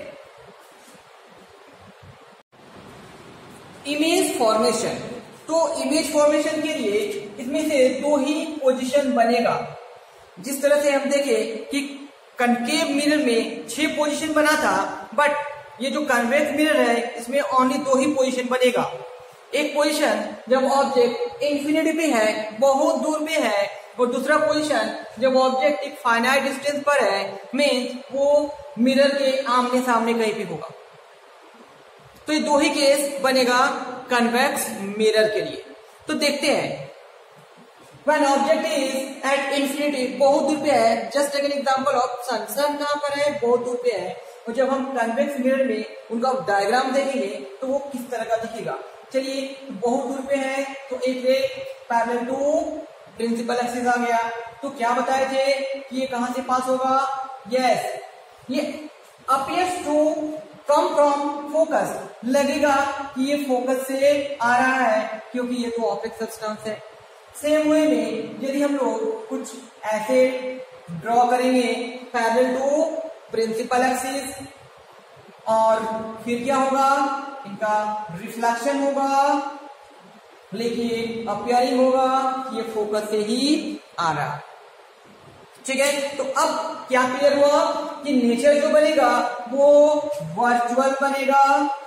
image formation. तो इमेज फॉर्मेशन के लिए इसमें से दो ही पोजीशन बनेगा। जिस तरह से हम देखें कि कनकेव मिरर में छह पोजीशन बना था, बट ये जो कन्वेक्स मिरर है इसमें ओनली दो ही पोजीशन बनेगा। एक पोजीशन जब ऑब्जेक्ट इंफिनिटी पे है, बहुत दूर पे है, और दूसरा पोजीशन जब ऑब्जेक्ट एक फाइनाइट डिस्टेंस पर है, मीन्स वो मिरर के आमने सामने कहीं भी होगा। तो ये दो ही केस बनेगा कन्वेक्स मिरर के लिए। तो देखते हैं, When object is at infinity, बहुत दूर पे है, just take an example of sun, sun कहाँ पर है, बहुत दूर पे है, और जब हम कन्वेक्स मिरर में उनका डायग्राम देखेंगे तो वो किस तरह का दिखेगा। चलिए, बहुत दूर पे है तो एक ray parallel to principal axis आ गया, तो क्या बताए थे कि ये कहां से पास होगा। यस, ये appears to come from focus, लगेगा कि ये फोकस से आ रहा है क्योंकि ये तो ऑब्जेक्ट सब्सटेंस है। सेम वे में यदि हम लोग कुछ ऐसे ड्रॉ करेंगे पैरेलल टू प्रिंसिपल एक्सिस, और फिर क्या होगा, इनका रिफ्लेक्शन होगा, लेकिन अपीयरिंग होगा कि ये फोकस से ही आ रहा। ठीक है, तो अब क्या क्लियर हुआ कि नेचर जो बनेगा वो वर्चुअल बनेगा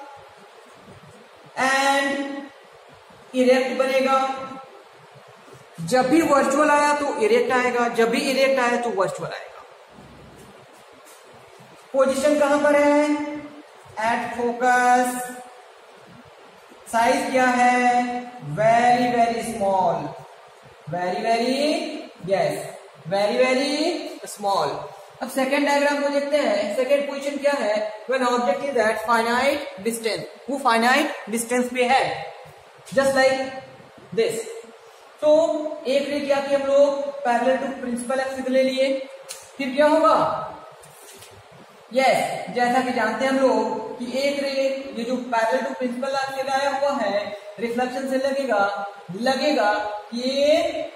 एंड इरेक्ट बनेगा। जब भी वर्चुअल आया तो इरेक्ट आएगा, जब भी इरेक्ट आया तो वर्चुअल आएगा। पोजीशन कहां पर है, एट फोकस। साइज क्या है, very very small, very very yes very very small. अब सेकेंड डायग्राम को देखते हैं। सेकेंड पोजीशन क्या है, when object is at finite distance, वो फाइनाइट डिस्टेंस पे है, जस्ट लाइक दिस। तो एक रे क्या की हम लोग पैरेलल टू प्रिंसिपल एक्सिस ले लिए, फिर क्या होगा, यस yes, जैसा कि जानते हैं हम लोग कि एक रे ये जो पैरेलल टू प्रिंसिपल एक्सिस आया हुआ है, रिफ्लेक्शन से लगेगा लगेगा कि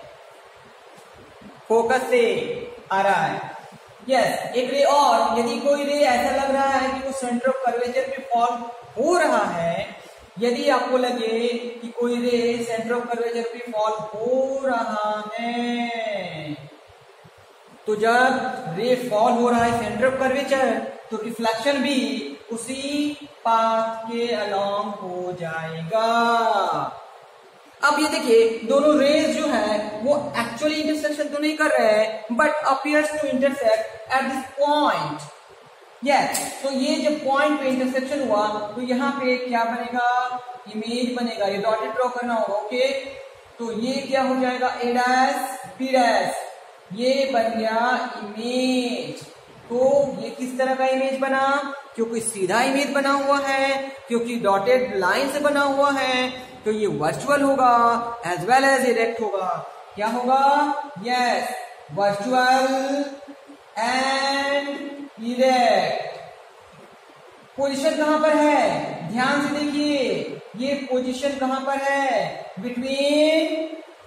फोकस से आ रहा है। यस yes, एक रे और यदि कोई रे ऐसा लग रहा है कि वो सेंटर ऑफ कर्वेचर पे फॉल हो रहा है, यदि आपको लगे कि कोई रे सेंटर ऑफ कर्वेचर पे फॉल हो रहा है, तो जब रे फॉल हो रहा है सेंटर ऑफ कर्वेचर, तो रिफ्लेक्शन भी उसी पाथ के अलोंग हो जाएगा। अब ये देखिए, दोनों रेज जो है वो एक्चुअली इंटरसेक्शन तो नहीं कर रहे हैं, but appears to intersect at this point. Yes, तो ये जब पॉइंट पे इंटरसेक्शन हुआ तो यहाँ पे क्या बनेगा, इमेज बनेगा। ये डॉटेड ड्रॉ करना होगा, ओके। तो ये क्या हो जाएगा, ए डैश बी डैश, ये बन गया इमेज। तो ये किस तरह का इमेज बना, क्योंकि सीधा इमेज बना हुआ है, क्योंकि डॉटेड लाइन से बना हुआ है, तो ये वर्चुअल होगा एज वेल एज इरेक्ट होगा। क्या होगा, yes, virtual and erect. Position कहां पर है, ध्यान से देखिए, ये पोजीशन कहां पर है, between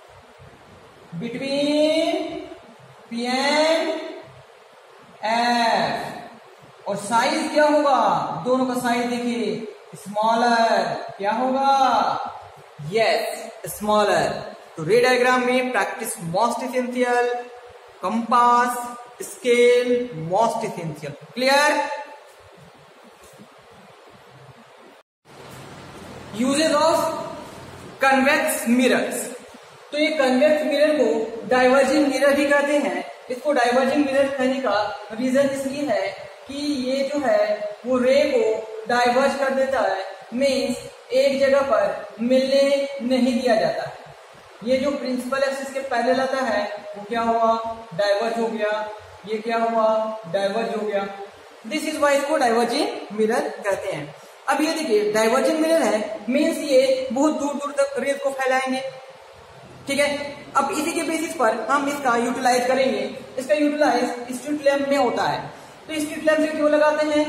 between P and F. और साइज क्या होगा, दोनों का साइज देखिए, स्मॉलर। क्या होगा, यस, स्मॉलर। तो रे डायग्राम में practice most essential, compass, scale most essential. Clear. Uses of convex mirrors. तो ये कन्वेक्स मिरर को डाइवर्जिंग मिरर भी कहते हैं। इसको डाइवर्जिंग मिरर कहने का रीजन इसलिए है कि ये जो है वो रे को डाइवर्ज कर देता है, मीन्स एक जगह पर मिलने नहीं दिया जाता है। ये जो प्रिंसिपल एक्सिस के पैरेलल आता है वो क्या हुआ, डाइवर्ज हो गया। ये क्या हुआ, डाइवर्ज हो गया। दिस इज वाई इसको डाइवर्जिंग मिरर कहते हैं। अब ये देखिए, डाइवर्जिंग मिरर है, मीन्स ये बहुत दूर दूर तक रेज को फैलाएंगे। ठीक है, अब इसी के बेसिस पर हम इसका यूटिलाइज करेंगे। इसका यूटिलाइज स्ट्रीट लैम्प में होता है। तो स्ट्रीट लैम्प से क्यों लगाते हैं,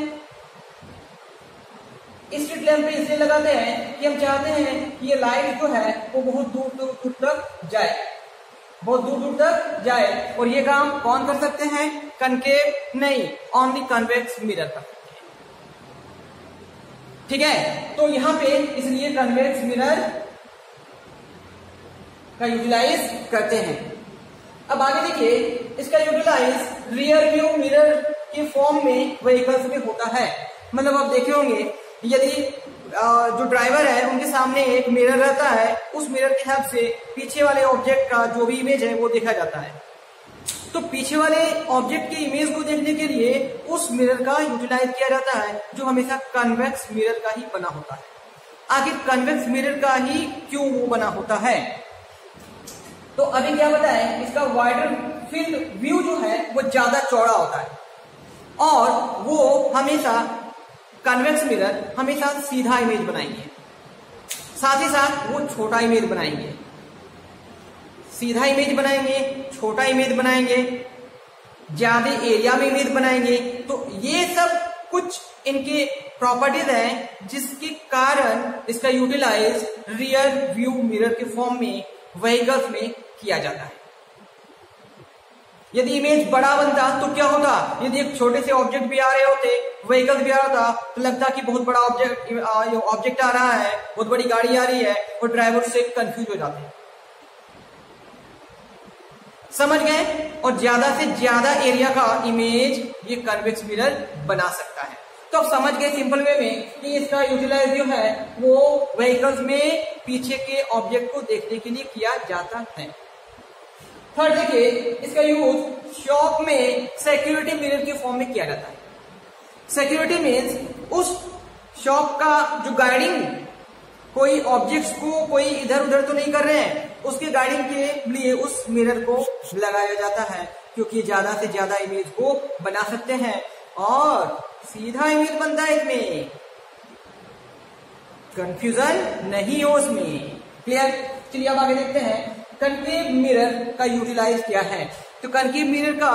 स्ट्रीट लैम्प पे इसलिए लगाते हैं कि हम चाहते हैं कि ये लाइट जो है वो बहुत दूर दूर दूर तक जाए, बहुत दूर दूर तक जाए। और ये काम कौन कर सकते हैं, कनकेव नहीं, ओनली कन्वेक्स मिरर का। ठीक है, तो यहां पे इसलिए कन्वेक्स मिरर का यूटिलाइज करते हैं। अब आगे देखिए, इसका यूटिलाइज रियर व्यू मिरर के फॉर्म में व्हीकल्स में होता है। मतलब आप देखे होंगे, यदि जो ड्राइवर है उनके सामने एक मिरर रहता है, उस मिरर के हेल्प से पीछे वाले ऑब्जेक्ट का जो भी इमेज है वो देखा जाता है। तो पीछे वाले ऑब्जेक्ट की इमेज को देखने के लिए उस मिरर का यूटिलाइज किया जाता है, जो हमेशा कन्वेक्स मिरर का ही बना होता है। आखिर कन्वेक्स मिरर का ही क्यों वो बना होता है? तो अभी क्या बताएं, इसका वाइडर फील्ड व्यू जो है वो ज्यादा चौड़ा होता है और वो हमेशा कन्वेक्स मिरर हमेशा सीधा इमेज बनाएंगे, साथ ही साथ वो छोटा इमेज बनाएंगे। सीधा इमेज बनाएंगे, छोटा इमेज बनाएंगे, ज्यादा एरिया में इमेज बनाएंगे। तो ये सब कुछ इनके प्रॉपर्टीज हैं जिसके कारण इसका यूटिलाइज रियर व्यू मिरर के फॉर्म में व्हीकल्स में किया जाता है। यदि इमेज बड़ा बनता तो क्या होता, यदि एक छोटे से ऑब्जेक्ट भी आ रहे होते, व्हीकल्स भी आ रहा था, तो लगता कि बहुत बड़ा ऑब्जेक्ट ऑब्जेक्ट आ रहा है, बहुत बड़ी गाड़ी आ रही है और ड्राइवर से कंफ्यूज हो जाते हैं। समझ गए? और ज्यादा से ज्यादा एरिया का इमेज ये कन्वेक्स मिरर बना सकता है। तो अब समझ गए सिंपल वे में कि इसका यूटिलाइज जो है वो व्हीकल्स में पीछे के ऑब्जेक्ट को देखने के लिए किया जाता है। थर्ड देखिए, इसका यूज शॉप में सिक्योरिटी मिरर के फॉर्म में किया जाता है। सिक्योरिटी मीन्स उस शॉप का जो गाइडिंग, कोई ऑब्जेक्ट्स को कोई इधर उधर तो नहीं कर रहे हैं, उसके गाइडिंग के लिए उस मिरर को लगाया जाता है, क्योंकि ज्यादा से ज्यादा इमेज को बना सकते हैं और सीधा इमेज बनता है, इसमें कंफ्यूजन नहीं हो उसमें। क्लियर? चलिए अब आगे देखते हैं कनकेव मिरर का यूटिलाइज क्या है। तो कनकेव मिरर का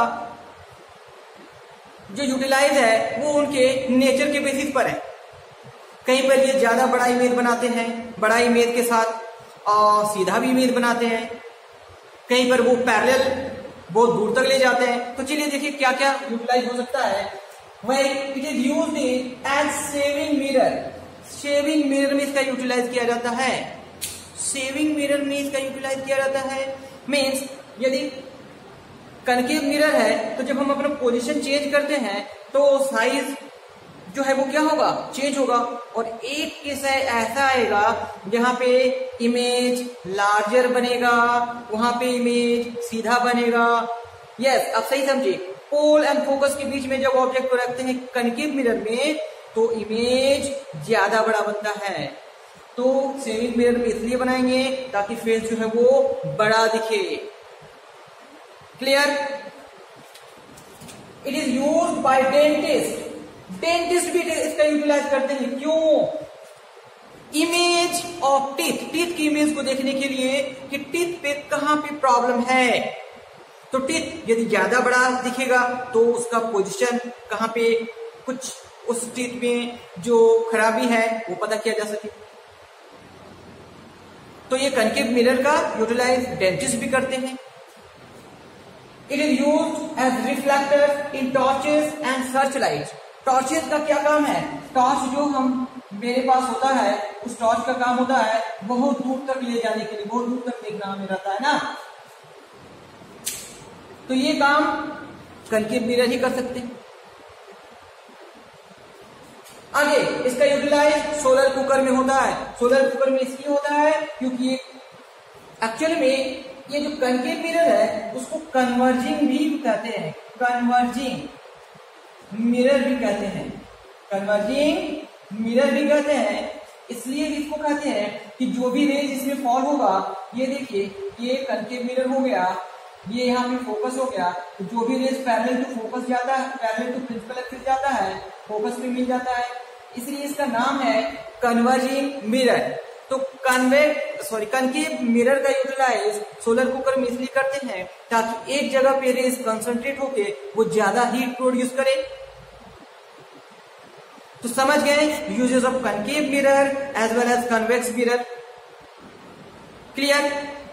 जो यूटिलाइज है वो उनके नेचर के बेसिस पर है। कहीं पर ये ज्यादा बड़ा इमेज बनाते हैं, बड़ा इमेज के साथ और सीधा भी इमेज बनाते हैं, कहीं पर वो पैरेलल बहुत दूर तक ले जाते हैं। तो चलिए देखिए क्या क्या यूटिलाइज हो सकता है। वही it is used as shaving mirror. Shaving mirror में इसका यूटिलाइज किया जाता है। सेविंग मिरर में इसका यूटिलाइज किया जाता है मीन्स यदि कनकेव मिरर है तो जब हम अपना पोजीशन चेंज करते हैं तो साइज जो है वो क्या होगा, चेंज होगा और एक केस ऐसा आएगा जहां पे इमेज लार्जर बनेगा, वहां पे इमेज सीधा बनेगा। यस, अब सही समझिए, पोल एंड फोकस के बीच में जब ऑब्जेक्ट को रखते हैं कनकेव मिरर में तो इमेज ज्यादा बड़ा बनता है। तो सेविंग मिरर में इसलिए बनाएंगे ताकि फेस जो है वो बड़ा दिखे। Clear? It is used by dentist. Dentist भी इसका यूटिलाइज करते हैं। क्यों? इमेज ऑफ टीथ, टीथ की इमेज को देखने के लिए कि टीथ पे कहां पे प्रॉब्लम है। तो टीथ यदि ज्यादा बड़ा दिखेगा तो उसका पोजीशन कहां पे, कुछ उस टीथ में जो खराबी है वो पता किया जा सके। तो ये कनकेव मिरर का यूटिलाइज डेंटिस्ट भी करते हैं। It is used as reflector in torches and search light. Torches का क्या काम है? टॉर्च जो हम मेरे पास होता है, उस टॉर्च का काम होता है बहुत दूर तक ले जाने के लिए, बहुत दूर तक देखना हमें रहता है ना। तो ये काम कनकेव मिरर ही कर सकते हैं। आगे इसका यूटिलाइज सोलर कुकर में होता है। सोलर कुकर में इसलिए होता है क्योंकि एक्चुअली में ये जो कनकेव मिरर है उसको कन्वर्जिंग भी कहते हैं, कन्वर्जिंग मिरर भी कहते हैं, कन्वर्जिंग मिरर भी कहते हैं। इसलिए इसको कहते हैं कि जो भी रेज इसमें फॉल होगा, ये देखिए ये कनकेव मिरर हो गया, ये यहाँ पे फोकस हो गया, तो जो भी रेज पैरेलल टू फोकस जाता है, पैरेलल टू प्रिंसिपल एक्सिस जाता है, फोकस में मिल जाता है, इसलिए इसका नाम है कन्वर्जिंग मिरर। तो कन्वेक्स सॉरी कनकेव मिरर का यूटिलाइज सोलर कुकर में इसलिए करते हैं ताकि एक जगह पे रेज कंसंट्रेट होके वो ज्यादा हीट प्रोड्यूस करे। तो समझ गए uses of concave mirror as well as convex mirror. Clear?